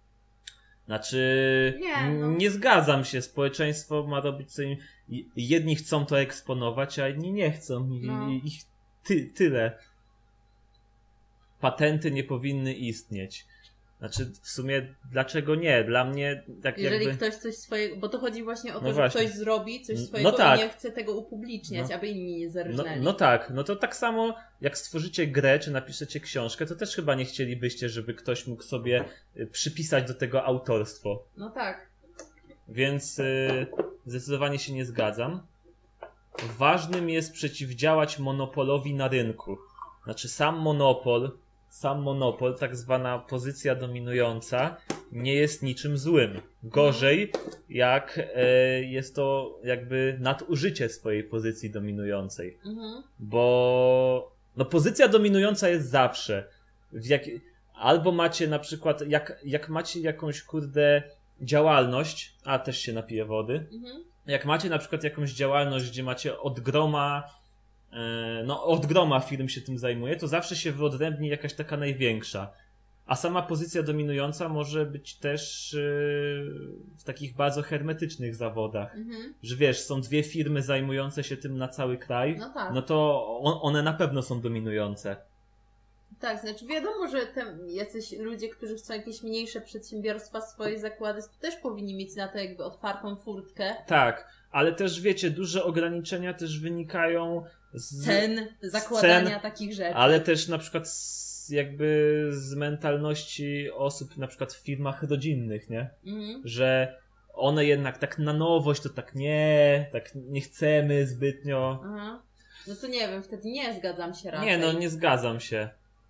Znaczy, Nie, no. nie zgadzam się. Społeczeństwo ma robić co im... Jedni chcą to eksponować, a inni nie chcą. I, No. i, ich ty, tyle. Patenty nie powinny istnieć. Znaczy, w sumie, dlaczego nie? Dla mnie tak Jeżeli jakby... ktoś coś swojego... Bo to chodzi właśnie o to, No że właśnie. ktoś zrobi coś swojego No tak. i nie chce tego upubliczniać, No. aby inni nie No, zarżnęli. no tak, no to tak samo jak stworzycie grę, czy napiszecie książkę, to też chyba nie chcielibyście, żeby ktoś mógł sobie y, przypisać do tego autorstwo. No tak. Więc y, zdecydowanie się nie zgadzam. Ważnym jest przeciwdziałać monopolowi na rynku. Znaczy sam monopol, sam monopol, tak zwana pozycja dominująca, nie jest niczym złym. Gorzej, jak e, jest to jakby nadużycie swojej pozycji dominującej. Mhm. Bo no pozycja dominująca jest zawsze. W jak, albo macie na przykład, jak, jak macie jakąś kurde działalność, a też się napiję wody, Mhm. jak macie na przykład jakąś działalność, gdzie macie od groma, e, no od groma firm się tym zajmuje, to zawsze się wyodrębni jakaś taka największa. A sama pozycja dominująca może być też e, w takich bardzo hermetycznych zawodach. Mhm. Że wiesz, są dwie firmy zajmujące się tym na cały kraj, No tak. no to on, one na pewno są dominujące. Tak, znaczy wiadomo, że te jacyś ludzie, którzy chcą jakieś mniejsze przedsiębiorstwa, swoje zakłady, to też powinni mieć na to jakby otwartą furtkę. Tak, ale też wiecie, duże ograniczenia też wynikają z Cen zakładania cen, takich rzeczy. ale też na przykład z, jakby z mentalności osób na przykład w firmach rodzinnych, nie? Mhm. Że one jednak tak na nowość to tak nie, tak nie chcemy zbytnio. Aha. No to nie wiem, wtedy nie zgadzam się raczej. Nie, no nie zgadzam się.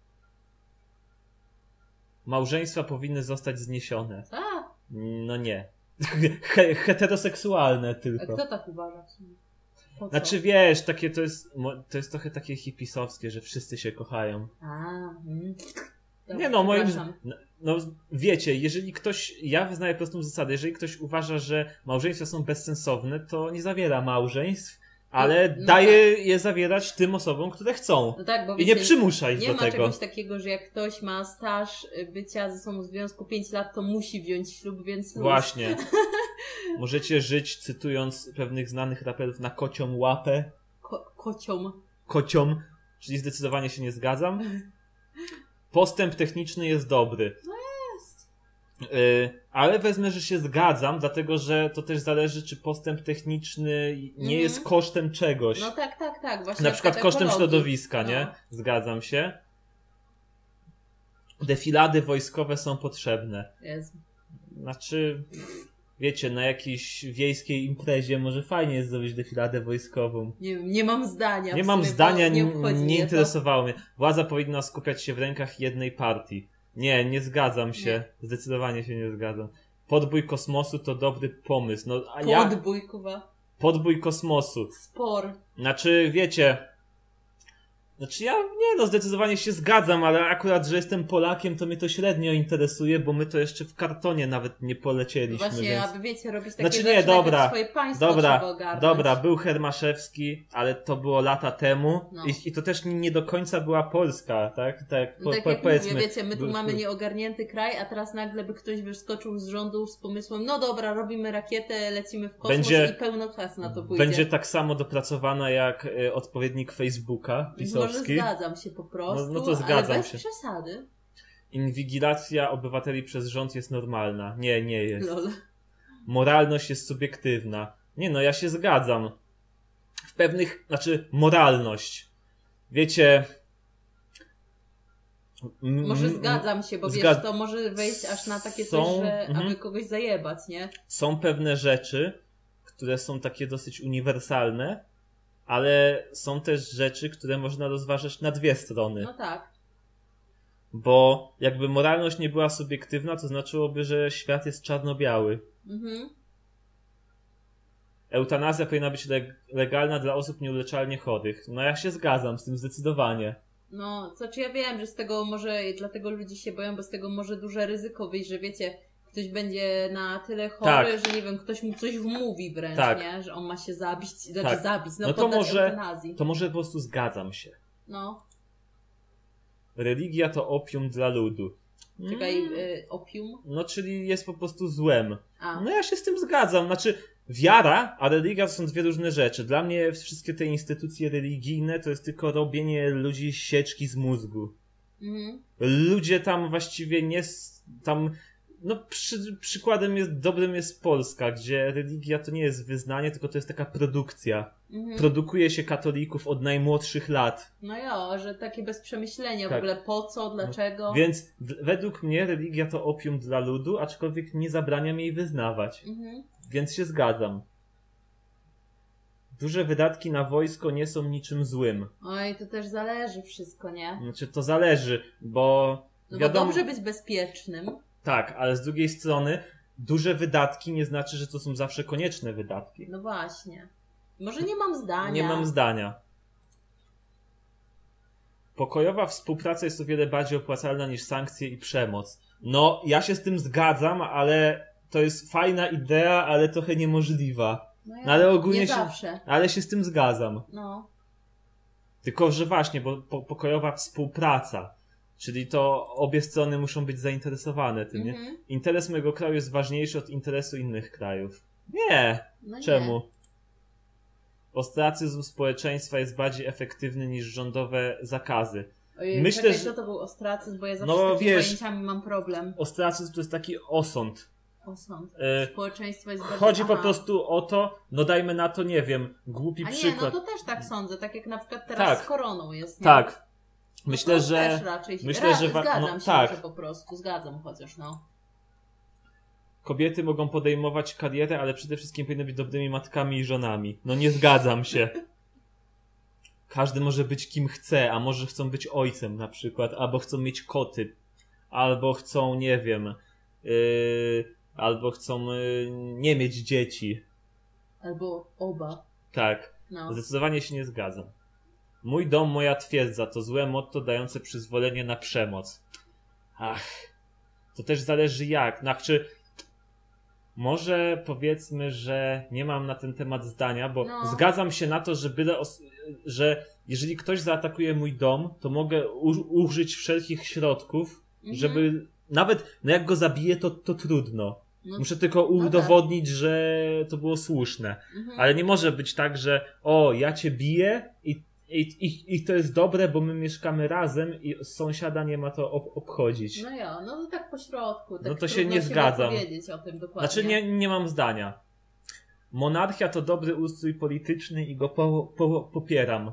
Małżeństwa powinny zostać zniesione. A, No nie. He- heteroseksualne a tylko. kto tak uważa w sumie? Po co? Znaczy wiesz, takie to jest, mo- to jest trochę takie hipisowskie, że wszyscy się kochają. A, mm. Dobra, Nie no, moim przepraszam. no, no wiecie, jeżeli ktoś, ja wyznaję prostą zasadę, jeżeli ktoś uważa, że małżeństwa są bezsensowne, to nie zawiera małżeństw, ale No, no daje je zawierać tym osobom, które chcą. No tak, bo I nie wiecie, przymuszaj ich nie do ma tego. czegoś takiego, że jak ktoś ma staż bycia ze sobą w związku pięć lat, to musi wziąć ślub, więc luz. Właśnie. Możecie żyć, cytując pewnych znanych raperów, na kocią łapę. Ko- kocią. Kocią, czyli zdecydowanie się nie zgadzam. Postęp techniczny jest dobry. No jest. Yy, ale wezmę, że się zgadzam, dlatego że to też zależy, czy postęp techniczny nie Mhm. jest kosztem czegoś. No tak, tak, tak. Właśnie Na przykład kosztem ekologii. środowiska, No. nie? Zgadzam się. Defilady wojskowe są potrzebne. Jezu. Znaczy, wiecie, na jakiejś wiejskiej imprezie może fajnie jest zrobić defiladę wojskową. Nie, nie mam zdania. Nie w mam sumie, zdania, bo nie, nie, obchodzi nie mnie to. interesowało mnie. Władza powinna skupiać się w rękach jednej partii. Nie, nie zgadzam się. Nie. Zdecydowanie się nie zgadzam. Podbój kosmosu to dobry pomysł. No, a ja... Podbój, kuwa. Podbój kosmosu. Spor. Znaczy, wiecie... Znaczy ja, nie no, zdecydowanie się zgadzam, ale akurat, że jestem Polakiem, to mnie to średnio interesuje, bo my to jeszcze w kartonie nawet nie polecieliśmy, Właśnie, więc... aby wiecie, robić takie Znaczy rzeczy, nie, najpierw dobra, swoje państwo Dobra, trzeba ogarnąć. dobra, był Hermaszewski, ale to było lata temu No. i, i to też nie, nie do końca była Polska, tak? Tak, No po, tak po, jak powiedzmy. mówię, wiecie, my tu był- mamy nieogarnięty kraj, a teraz nagle by ktoś wyskoczył z rządu z pomysłem, no dobra, robimy rakietę, lecimy w kosmos Będzie- i pełno kas na to pójdzie. Będzie tak samo dopracowana jak y, odpowiednik Facebooka Może pisowski. zgadzam się po prostu, No- no to zgadzam ale bez się. przesady. Inwigilacja obywateli przez rząd jest normalna. Nie, nie jest. Lol. Moralność jest subiektywna. Nie no, ja się zgadzam. W pewnych, znaczy moralność. Wiecie... m- Może m- zgadzam się, bo zgad- wiesz, to może wejść aż na takie Są- coś, że mhm. aby kogoś zajebać, nie? Są pewne rzeczy, które są takie dosyć uniwersalne, ale są też rzeczy, które można rozważać na dwie strony. No tak. Bo jakby moralność nie była subiektywna, to znaczyłoby, że świat jest czarno-biały. Mhm. Eutanazja powinna być leg- legalna dla osób nieuleczalnie chorych. No ja się zgadzam z tym zdecydowanie. No, co czy ja wiem, że z tego może, dlatego ludzie się boją, bo z tego może duże ryzyko wyjść, że wiecie, ktoś będzie na tyle chory, Tak. że nie wiem, ktoś mu coś wmówi wręcz, Tak. nie? Że on ma się zabić, znaczy Tak. zabić, no, No to poddać może- eutanazji. To może po prostu zgadzam się. No, Religia to opium dla ludu. czekaj, Mm, y, opium? No czyli jest po prostu złem. A, No ja się z tym zgadzam. Znaczy, wiara, a religia to są dwie różne rzeczy. Dla mnie wszystkie te instytucje religijne to jest tylko robienie ludzi sieczki z mózgu. Mhm. Ludzie tam właściwie nie... tam no przy, przykładem jest, dobrym jest Polska, gdzie religia to nie jest wyznanie, tylko to jest taka produkcja. Mhm. Produkuje się katolików od najmłodszych lat. No ja, że takie bez przemyślenia Tak. w ogóle po co, dlaczego. Więc w, według mnie religia to opium dla ludu, aczkolwiek nie zabraniam jej wyznawać. Mhm. Więc się zgadzam. Duże wydatki na wojsko nie są niczym złym. Oj, to też zależy wszystko, nie? Znaczy to zależy, bo No wiadomo... bo dobrze być bezpiecznym. Tak, ale z drugiej strony duże wydatki nie znaczy, że to są zawsze konieczne wydatki. No właśnie. Może nie mam zdania. Nie mam zdania. Pokojowa współpraca jest o wiele bardziej opłacalna niż sankcje i przemoc. No, ja się z tym zgadzam, ale to jest fajna idea, ale trochę niemożliwa. No, ja, No ale ogólnie nie się, zawsze. ale się z tym zgadzam. No. Tylko, że właśnie, bo po, pokojowa współpraca, czyli to obie strony muszą być zainteresowane tym, Mhm. nie? Interes mojego kraju jest ważniejszy od interesu innych krajów. Nie! No Czemu? Nie. Ostracyzm społeczeństwa jest bardziej efektywny niż rządowe zakazy. Ojej, Myślę, czekaj, że- co to był ostracyzm, bo ja zawsze No, z takimi wiesz- pojęciami mam problem. Ostracyzm to jest taki osąd. Osąd. E, Społeczeństwo jest bardziej... Chodzi po Aha. prostu o to, no dajmy na to, nie wiem, głupi A nie, przykład. no to też tak sądzę, tak jak na przykład teraz Tak. z koroną jest, nie? Tak. No Myślę, to że... też raczej się... myślę, Ra... że wa- Zgadzam no, się, tak. że po prostu, zgadzam chociaż, no. Kobiety mogą podejmować karierę, ale przede wszystkim powinny być dobrymi matkami i żonami. No nie zgadzam się. Każdy może być kim chce, a może chcą być ojcem na przykład, albo chcą mieć koty, albo chcą, nie wiem, yy, albo chcą yy, nie mieć dzieci. Albo oba. Tak, No. zdecydowanie się nie zgadzam. Mój dom, moja twierdza to złe motto dające przyzwolenie na przemoc. Ach, to też zależy jak. Znaczy, może powiedzmy, że nie mam na ten temat zdania, bo No. zgadzam się na to, że byle os- że jeżeli ktoś zaatakuje mój dom, to mogę u- użyć wszelkich środków, Mhm. żeby nawet, no jak go zabiję, to, to trudno. No, Muszę tylko tak. udowodnić, że to było słuszne. mhm. Ale nie może być tak, że o, ja cię biję i, i, i, i to jest dobre, bo my mieszkamy razem i sąsiada nie ma to ob- obchodzić. No ja, no to tak po środku. Tak No to się trudno nie zgadzam. powiedzieć o tym dokładnie. Znaczy nie, nie mam zdania. Monarchia to dobry ustrój polityczny i go po, po, popieram.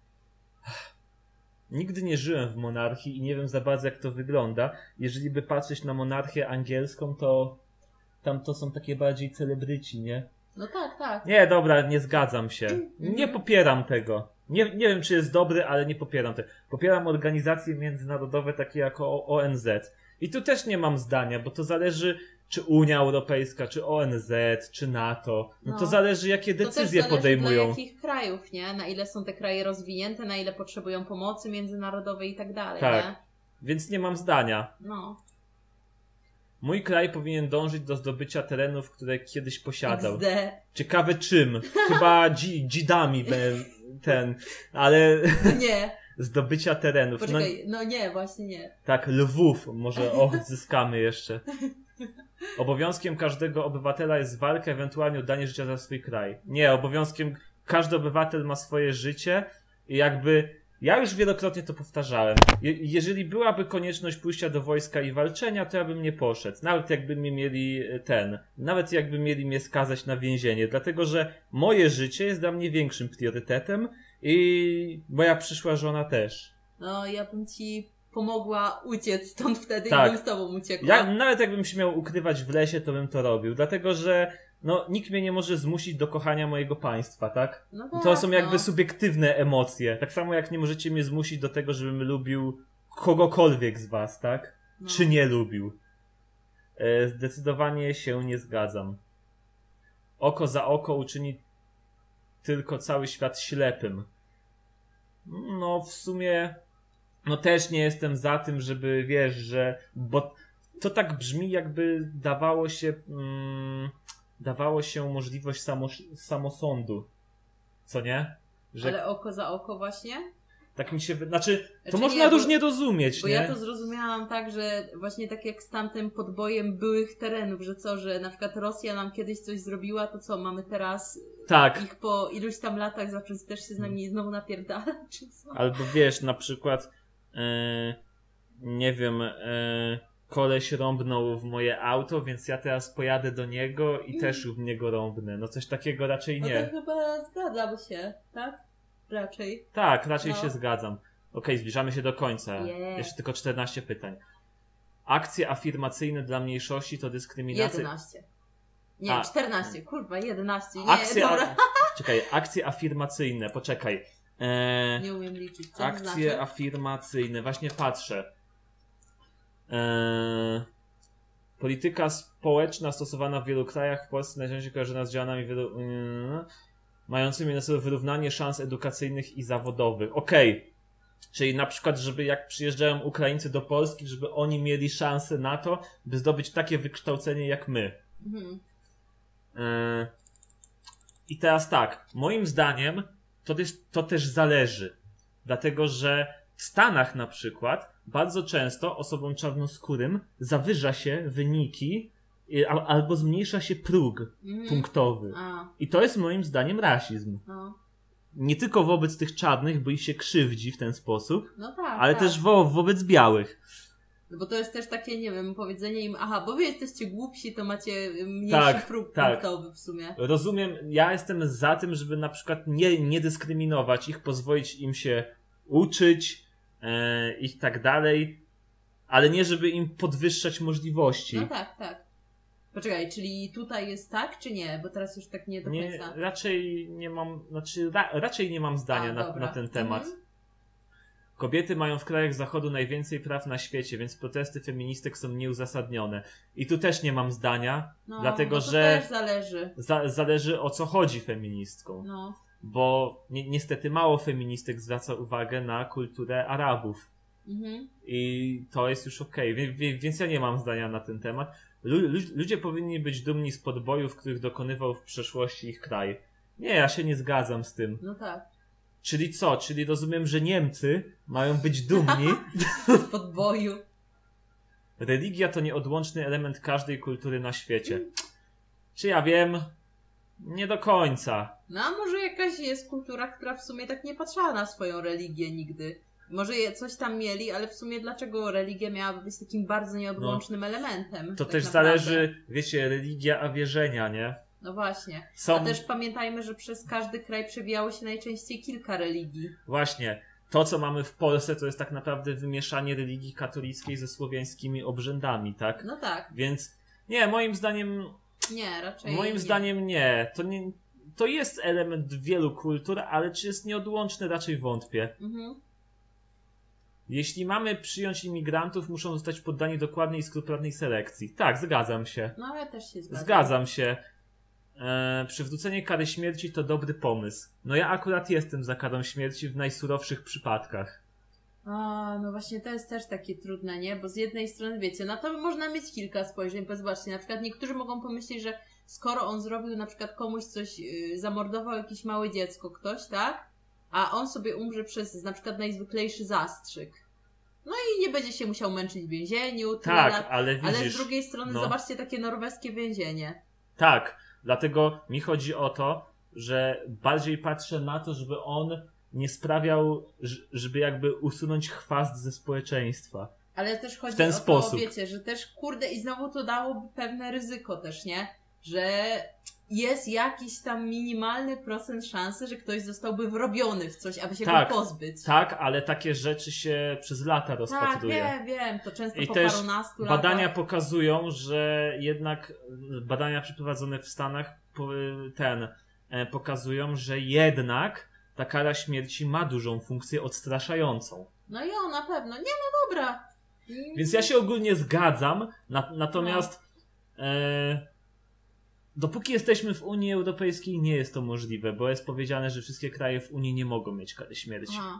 Nigdy nie żyłem w monarchii i nie wiem za bardzo jak to wygląda. Jeżeli by patrzeć na monarchię angielską, to tam to są takie bardziej celebryci, nie? No tak, tak. Nie, dobra, nie zgadzam się. Nie Mhm. popieram tego. Nie, nie wiem, czy jest dobry, ale nie popieram tego. Popieram organizacje międzynarodowe takie jak O- ONZ. I tu też nie mam zdania, bo to zależy, czy Unia Europejska, czy O N Z, czy NATO. No, No. to zależy, jakie To decyzje też zależy podejmują. dla jakich krajów, nie? Na ile są te kraje rozwinięte, na ile potrzebują pomocy międzynarodowej i tak dalej, Tak. nie? Więc nie mam zdania. No. Mój kraj powinien dążyć do zdobycia terenów, które kiedyś posiadał. X D. Ciekawe czym. Chyba dzi- dzidami be- ten, ale Nie, zdobycia terenów. No, poczekaj, no nie, właśnie nie. tak, Lwów może odzyskamy jeszcze. Obowiązkiem każdego obywatela jest walka, ewentualnie oddanie życia za swój kraj. Nie, obowiązkiem każdy obywatel ma swoje życie i jakby ja już wielokrotnie to powtarzałem. Je- jeżeli byłaby konieczność pójścia do wojska i walczenia, to ja bym nie poszedł. Nawet jakby mnie mieli ten, nawet jakby mieli mnie skazać na więzienie, dlatego że moje życie jest dla mnie większym priorytetem i moja przyszła żona też. No, ja bym ci pomogła uciec stąd wtedy Tak. i bym z tobą uciekła. Ja nawet jakbym się miał ukrywać w lesie, to bym to robił, dlatego że no, nikt mnie nie może zmusić do kochania mojego państwa, tak? No tak, To są jakby no. subiektywne emocje. Tak samo jak nie możecie mnie zmusić do tego, żebym lubił kogokolwiek z was, tak? No. Czy nie lubił. E, zdecydowanie się nie zgadzam. Oko za oko uczyni tylko cały świat ślepym. No w sumie no też nie jestem za tym, żeby wiesz, że bo to tak brzmi jakby dawało się mm, dawało się możliwość samo, samosądu. Co nie? Że Ale oko za oko właśnie? tak mi się wy... Znaczy, to Znaczy można nie, bo- różnie rozumieć, Bo nie? ja to zrozumiałam tak, że właśnie tak jak z tamtym podbojem byłych terenów, że co, że na przykład Rosja nam kiedyś coś zrobiła, to co, mamy teraz Tak. ich po iluś tam latach zacząć też się z nami znowu napierdalać, czy co? Albo wiesz, na przykład yy, nie wiem, e, koleś rąbnął w moje auto, więc ja teraz pojadę do niego i też w niego rąbnę. No coś takiego raczej nie. No to chyba zgadzam się, tak? Raczej. Tak, raczej No. się zgadzam. Okej, zbliżamy się do końca. Yeah. Jeszcze tylko czternaście pytań. Akcje afirmacyjne dla mniejszości to dyskryminacja... jedenaście. Nie, A. czternaście, kurwa, jedenaście. Nie, Akcje, dobra. Czekaj, akcje afirmacyjne, poczekaj. Eee, Nie umiem liczyć. Co to akcje znaczy? afirmacyjne, właśnie patrzę. Eee, polityka społeczna stosowana w wielu krajach, w Polsce najczęściej kojarzona z działaniami wielu, yy, mającymi na celu wyrównanie szans edukacyjnych i zawodowych. Okej. Okay. Czyli na przykład, żeby jak przyjeżdżają Ukraińcy do Polski, żeby oni mieli szansę na to, by zdobyć takie wykształcenie jak my. Mhm. Yy, I teraz tak, moim zdaniem to też, to też zależy. Dlatego, że w Stanach na przykład bardzo często osobom czarnoskórym zawyża się wyniki y, al, albo zmniejsza się próg Mhm. punktowy. A, I to jest moim zdaniem rasizm. no. Nie tylko wobec tych czarnych, bo ich się krzywdzi w ten sposób, No tak, ale tak. też wo, wobec białych. No bo to jest też takie, nie wiem, powiedzenie im, aha, bo wy jesteście głupsi, to macie mniejszy Tak, próg tak. punktowy w sumie. Rozumiem, ja jestem za tym, żeby na przykład nie, nie dyskryminować ich, pozwolić im się uczyć e, i tak dalej, ale nie żeby im podwyższać możliwości. No tak, tak. Poczekaj, czyli tutaj jest tak, czy nie? Bo teraz już tak nie do Nie, końca. raczej nie mam, znaczy ra, raczej nie mam zdania A, na, dobra. na ten temat. Mhm. Kobiety mają w krajach zachodu najwięcej praw na świecie, więc protesty feministek są nieuzasadnione. I tu też nie mam zdania, No, dlatego bo to że też zależy. za, zależy o co chodzi feministkom. No. Bo ni niestety mało feministek zwraca uwagę na kulturę Arabów. Mhm. I to jest już okej, okay. Wie, więc ja nie mam zdania na ten temat. Lu lu ludzie powinni być dumni z podbojów, których dokonywał w przeszłości ich kraj. Nie, ja się nie zgadzam z tym. No tak. Czyli co? Czyli rozumiem, że Niemcy mają być dumni. Z podboju. Religia to nieodłączny element każdej kultury na świecie. Czy ja wiem? Nie do końca. No a może jakaś jest kultura, która w sumie tak nie patrzyła na swoją religię nigdy. Może je coś tam mieli, ale w sumie dlaczego religia miałaby być takim bardzo nieodłącznym no, elementem? To tak też naprawdę. zależy, wiecie, religia a wierzenia, nie? No właśnie. Są... A też pamiętajmy, że przez każdy kraj przewijało się najczęściej kilka religii. Właśnie. To, co mamy w Polsce, to jest tak naprawdę wymieszanie religii katolickiej ze słowiańskimi obrzędami, tak? No tak. Więc nie, moim zdaniem Nie, raczej moim nie. zdaniem nie. To nie. To jest element wielu kultur, ale czy jest nieodłączny, raczej wątpię. Mhm. Jeśli mamy przyjąć imigrantów, muszą zostać poddani dokładnej i skrupulatnej selekcji. Tak, zgadzam się. No ja też się zgadzam. Zgadzam się. E, przywrócenie kary śmierci to dobry pomysł. No ja akurat jestem za karą śmierci w najsurowszych przypadkach. A, no właśnie to jest też takie trudne, nie? Bo z jednej strony, wiecie, na to można mieć kilka spojrzeń, bo zobaczcie, na przykład niektórzy mogą pomyśleć, że skoro on zrobił na przykład komuś coś, yy, zamordował jakieś małe dziecko, ktoś, tak? A on sobie umrze przez na przykład najzwyklejszy zastrzyk. No i nie będzie się musiał męczyć w więzieniu, tyle Tak, lat. ale widzisz... Ale z drugiej strony no. zobaczcie takie norweskie więzienie. Tak, dlatego mi chodzi o to, że bardziej patrzę na to, żeby on nie sprawiał, żeby jakby usunąć chwast ze społeczeństwa. Ale też chodzi w ten o sposób. to, wiecie, że też kurde i znowu to dałoby pewne ryzyko też, nie? Że jest jakiś tam minimalny procent szansy, że ktoś zostałby wrobiony w coś, aby się tak, go pozbyć. Tak, ale takie rzeczy się przez lata rozpatruje. Tak, wiem, wiem, to często I po też parunastu badania latach. pokazują, że jednak badania przeprowadzone w Stanach ten pokazują, że jednak ta kara śmierci ma dużą funkcję odstraszającą. No i o, na pewno. Nie, no dobra. Więc ja się ogólnie zgadzam, na, natomiast no. e, dopóki jesteśmy w Unii Europejskiej, nie jest to możliwe, bo jest powiedziane, że wszystkie kraje w Unii nie mogą mieć kary śmierci. Aha.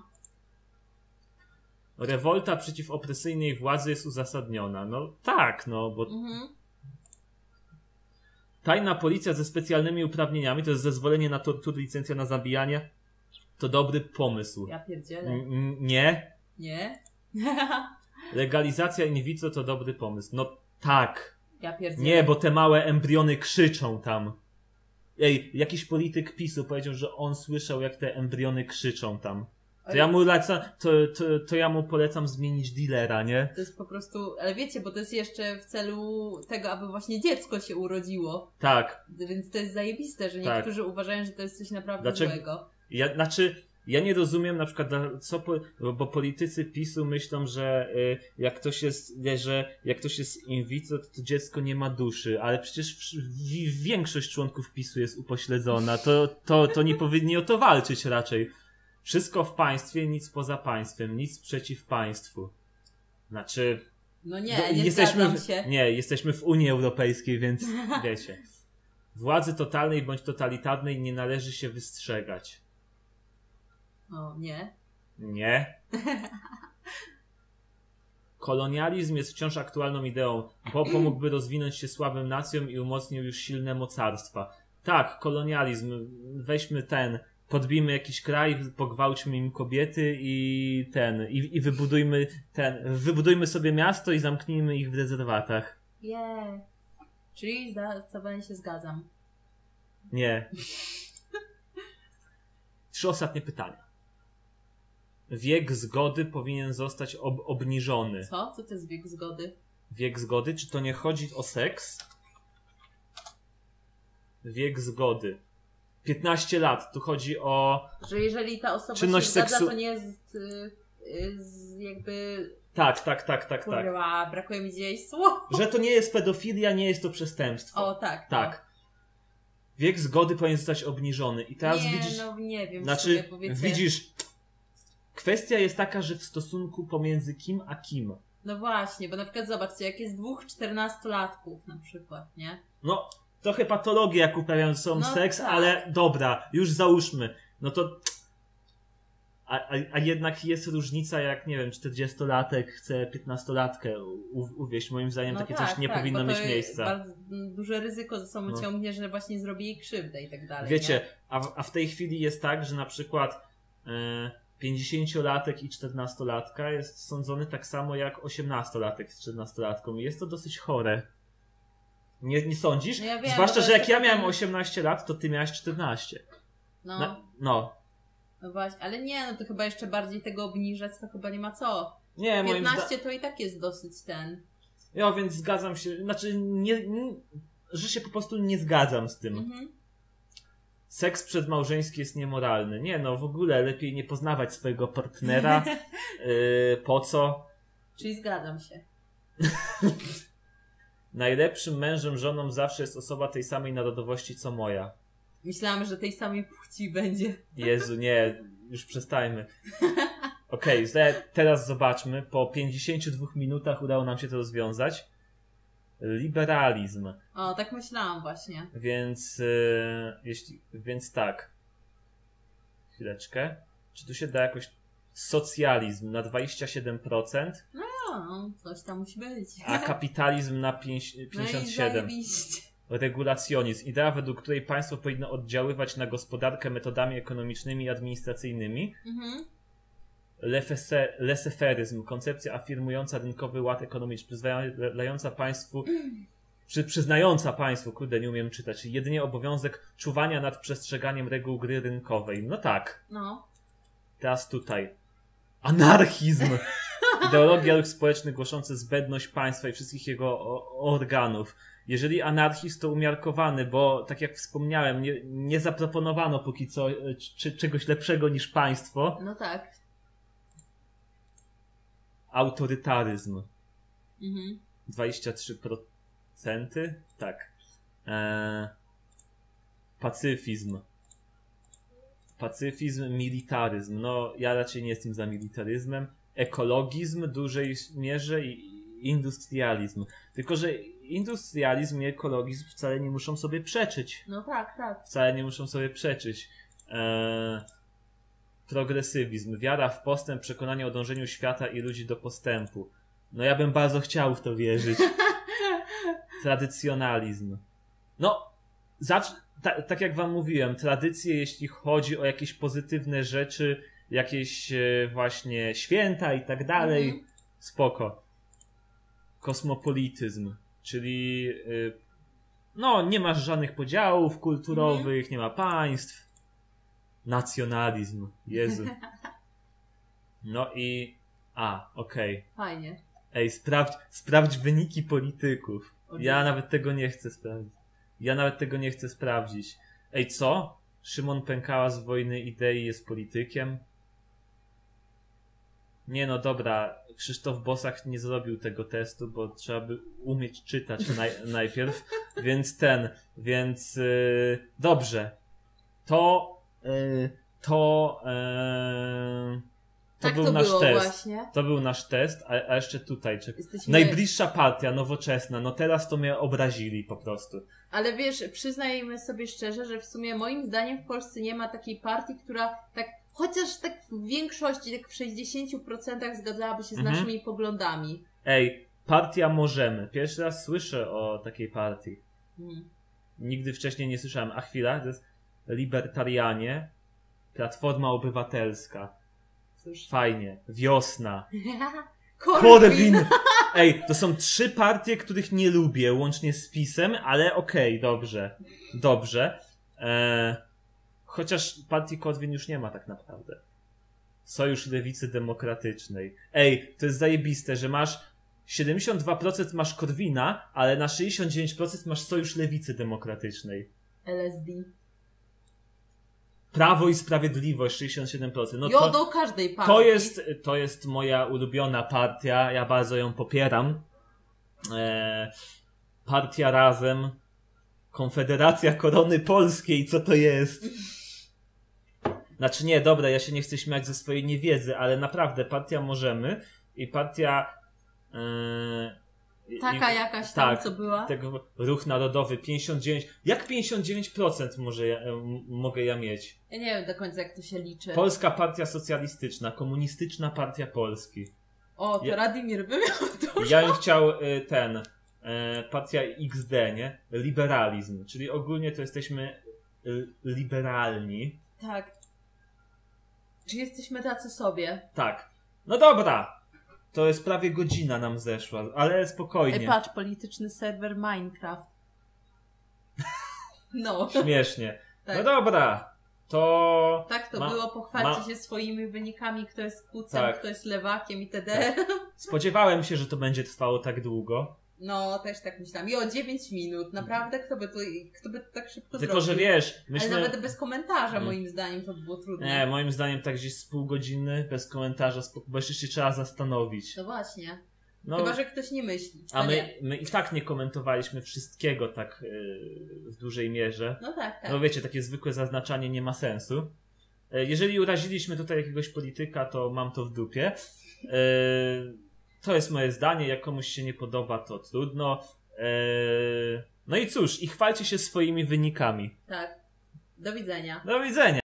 Rewolta przeciw opresyjnej władzy jest uzasadniona. No tak, no, bo Mhm. tajna policja ze specjalnymi uprawnieniami, to jest zezwolenie na tortury, licencja na zabijanie, to dobry pomysł. Ja pierdzielę. N- nie. Nie? Legalizacja in vitro to dobry pomysł. No tak. Ja pierdzielę. Nie, bo te małe embriony krzyczą tam. Ej, jakiś polityk PiSu powiedział, że on słyszał, jak te embriony krzyczą tam. To ja mu lecam, to, to, to ja mu polecam zmienić dealera, nie? To jest po prostu, ale wiecie, bo to jest jeszcze w celu tego, aby właśnie dziecko się urodziło. Tak. Więc to jest zajebiste, że Tak. niektórzy uważają, że to jest coś naprawdę Dlaczego? złego. Ja, znaczy, ja nie rozumiem na przykład, co po, bo politycy PiSu myślą, że y, jak ktoś jest, wie, że jak ktoś jest in vitro, to, to dziecko nie ma duszy, ale przecież w, w, większość członków PiSu jest upośledzona, to, to, to nie powinni o to walczyć raczej. Wszystko w państwie, nic poza państwem, nic przeciw państwu. Znaczy... No nie, do, nie jesteśmy zgadzam w, się. Nie, jesteśmy w Unii Europejskiej, więc wiecie. Władzy totalnej bądź totalitarnej nie należy się wystrzegać. O, nie. Nie. Kolonializm jest wciąż aktualną ideą, bo pomógłby rozwinąć się słabym nacjom i umocnił już silne mocarstwa. Tak, kolonializm. Weźmy ten, podbijmy jakiś kraj, pogwałćmy im kobiety i ten, i, i wybudujmy ten, wybudujmy sobie miasto i zamknijmy ich w rezerwatach. Yeah. Czyli zdecydowanie się zgadzam. Nie. Trzy ostatnie pytania. Wiek zgody powinien zostać ob- obniżony. Co? Co to jest wiek zgody? Wiek zgody? Czy to nie chodzi o seks? Wiek zgody. piętnaście lat. Tu chodzi o... Że jeżeli ta osoba Czynność się zgadza, seksu- to nie jest y, y, z jakby... Tak, tak, tak, tak, tak. Kurwa, brakuje mi gdzieś słów. Że to nie jest pedofilia, nie jest to przestępstwo. O, tak. Tak. Wiek zgody powinien zostać obniżony. I teraz nie, widzisz... no nie wiem. Znaczy, sobie, powiecie... widzisz... Kwestia jest taka, że w stosunku pomiędzy kim a kim. No właśnie, bo na przykład zobaczcie, jak jest dwóch czternastolatków na przykład, nie? No, trochę patologie, jak uprawiają ze sobą No seks, tak. ale dobra, już załóżmy. No to... A, a, a jednak jest różnica, jak, nie wiem, czterdziestolatek chce piętnastolatkę u, uwieść. Moim zdaniem No takie tak, coś nie tak, powinno bo to mieć jest miejsca. Bardzo duże ryzyko ze sobą No. ciągnie, że właśnie zrobi jej krzywdę i tak dalej. Wiecie, nie? a, w- a w tej chwili jest tak, że na przykład e, pięćdziesięciolatek i czternastolatka jest sądzony tak samo jak osiemnastolatek z czternastolatką. I jest to dosyć chore. Nie, nie sądzisz? No ja wiem, Zwłaszcza, bo to że jest jak ja takie- miałem osiemnaście lat, to ty miałeś czternaście. No, No, no. no właśnie, ale nie, no to chyba jeszcze bardziej tego obniżać, to chyba nie ma co. Nie, moim zdaniem... piętnaście to i tak jest dosyć ten. Ja, więc zgadzam się, znaczy, nie, nie, że się po prostu nie zgadzam z tym. Mhm. Seks przedmałżeński jest niemoralny. Nie, no w ogóle lepiej nie poznawać swojego partnera. Yy, po co? Czyli zgadzam się. Najlepszym mężem, żoną zawsze jest osoba tej samej narodowości co moja. Myślałam, że tej samej płci będzie. Jezu, nie, już przestajmy. Okej, okay, teraz zobaczmy. Po pięćdziesięciu dwóch minutach udało nam się to rozwiązać. Liberalizm. O, tak myślałam właśnie. Więc, yy, jeśli, więc tak. Chwileczkę. Czy tu się da jakoś... Socjalizm na dwadzieścia siedem procent, No, coś tam musi być. a kapitalizm na pięćdziesiąt siedem No i zajebiście. Regulacjonizm. Idea, według której państwo powinno oddziaływać na gospodarkę metodami ekonomicznymi i administracyjnymi. Mhm. Laissez-faire'yzm. Koncepcja afirmująca rynkowy ład ekonomiczny, przyznająca państwu, przy, przyznająca państwu, kurde, nie umiem czytać, jedynie obowiązek czuwania nad przestrzeganiem reguł gry rynkowej. No tak. No. Teraz tutaj. Anarchizm. Ideologia ruch społeczny głoszący zbędność państwa i wszystkich jego o, organów. Jeżeli anarchizm, to umiarkowany, bo tak jak wspomniałem, nie, nie zaproponowano póki co e, czy, czegoś lepszego niż państwo. No tak. Autorytaryzm. Mhm. dwadzieścia trzy procent. Tak. E, pacyfizm. Pacyfizm, militaryzm. No, ja raczej nie jestem za militaryzmem. Ekologizm w dużej mierze i industrializm. Tylko, że industrializm i ekologizm wcale nie muszą sobie przeczyć. No tak, tak. Wcale nie muszą sobie przeczyć. Eee, progresywizm. Wiara w postęp, przekonanie o dążeniu świata i ludzi do postępu. No ja bym bardzo chciał w to wierzyć. Tradycjonalizm. No, zawsze, ta, tak jak wam mówiłem, tradycje, jeśli chodzi o jakieś pozytywne rzeczy, jakieś e, właśnie święta i tak dalej, Mhm. spoko. Kosmopolityzm, czyli y, no nie masz żadnych podziałów kulturowych, nie ma państw. Nacjonalizm, Jezu. No i... A, okej. Okay. Fajnie. Ej, sprawdź, sprawdź wyniki polityków. O Ja nie. nawet tego nie chcę sprawdzić. Ja nawet tego nie chcę sprawdzić. Ej, co? Szymon Pękała z Wojny Idei jest politykiem? Nie no, dobra. Krzysztof Bosak nie zrobił tego testu, bo trzeba by umieć czytać naj, najpierw. Więc ten, więc yy, dobrze. To, yy, to, yy, to tak był to nasz było test. właśnie. To był nasz test, a, a jeszcze tutaj. Czek- Jesteśmy... Najbliższa partia, Nowoczesna. No teraz to mnie obrazili po prostu. Ale wiesz, przyznajmy sobie szczerze, że w sumie moim zdaniem w Polsce nie ma takiej partii, która tak, chociaż tak w większości, tak w sześćdziesięciu procentach zgadzałaby się z Mhm. naszymi poglądami. Ej, partia Możemy. Pierwszy raz słyszę o takiej partii. Hmm. Nigdy wcześniej nie słyszałem. A chwila, to jest Libertarianie, Platforma Obywatelska. Cóż. Fajnie. Wiosna. Korwin! Korwin! Ej, to są trzy partie, których nie lubię, łącznie z PiS-em, ale okej, okay, dobrze. Dobrze. Eee, chociaż partii Korwin już nie ma tak naprawdę. Sojusz Lewicy Demokratycznej. Ej, to jest zajebiste, że masz siedemdziesiąt dwa procent masz Korwina, ale na sześćdziesiąt dziewięć procent masz Sojusz Lewicy Demokratycznej. L S D. Prawo i Sprawiedliwość sześćdziesiąt siedem procent. No Jo, to, do każdej partii. to, jest, to jest moja ulubiona partia, ja bardzo ją popieram. Eee, partia Razem, Konfederacja Korony Polskiej, co to jest? Znaczy nie, dobra, ja się nie chcę śmiać ze swojej niewiedzy, ale naprawdę partia Możemy i partia eee, Taka i, jakaś tam, tak, co była. tego Ruch Narodowy pięćdziesiąt dziewięć. Jak pięćdziesiąt dziewięć procent może ja, m, mogę ja mieć? Ja nie wiem do końca, jak to się liczy. Polska Partia Socjalistyczna, Komunistyczna Partia Polski. O, to Ja- Radimir by miał dużo. Ja bym chciał y, ten, y, partia X D, nie? Liberalizm, czyli ogólnie to jesteśmy y, liberalni. Tak. Czy jesteśmy tacy sobie? Tak. No dobra. To jest prawie godzina nam zeszła, ale spokojnie. Ej, patrz, polityczny serwer Minecraft. No. Śmiesznie. Tak. No dobra. To... Tak to Ma- było, pochwalcie ma- się swoimi wynikami, kto jest kucem, Tak. kto jest lewakiem itd. Spodziewałem się, że to będzie trwało tak długo. No, też tak myślałam. I o dziewięć minut, naprawdę? Kto by to, kto by to tak szybko Tylko, zrobił? że wiesz, myśmy... Ale nawet bez komentarza, Mm. moim zdaniem, to by było trudne. Nie, moim zdaniem tak gdzieś z pół godziny, bez komentarza, spoko- bo jeszcze się trzeba zastanowić. No właśnie. No, Chyba, że ktoś nie myśli. a To my, nie. my i tak nie komentowaliśmy wszystkiego tak yy, w dużej mierze. No tak, tak. No wiecie, takie zwykłe zaznaczanie nie ma sensu. E, Jeżeli uraziliśmy tutaj jakiegoś polityka, to mam to w dupie. E, To jest moje zdanie, jak komuś się nie podoba, to trudno. E, No i cóż, i chwalcie się swoimi wynikami. Tak. Do widzenia. Do widzenia.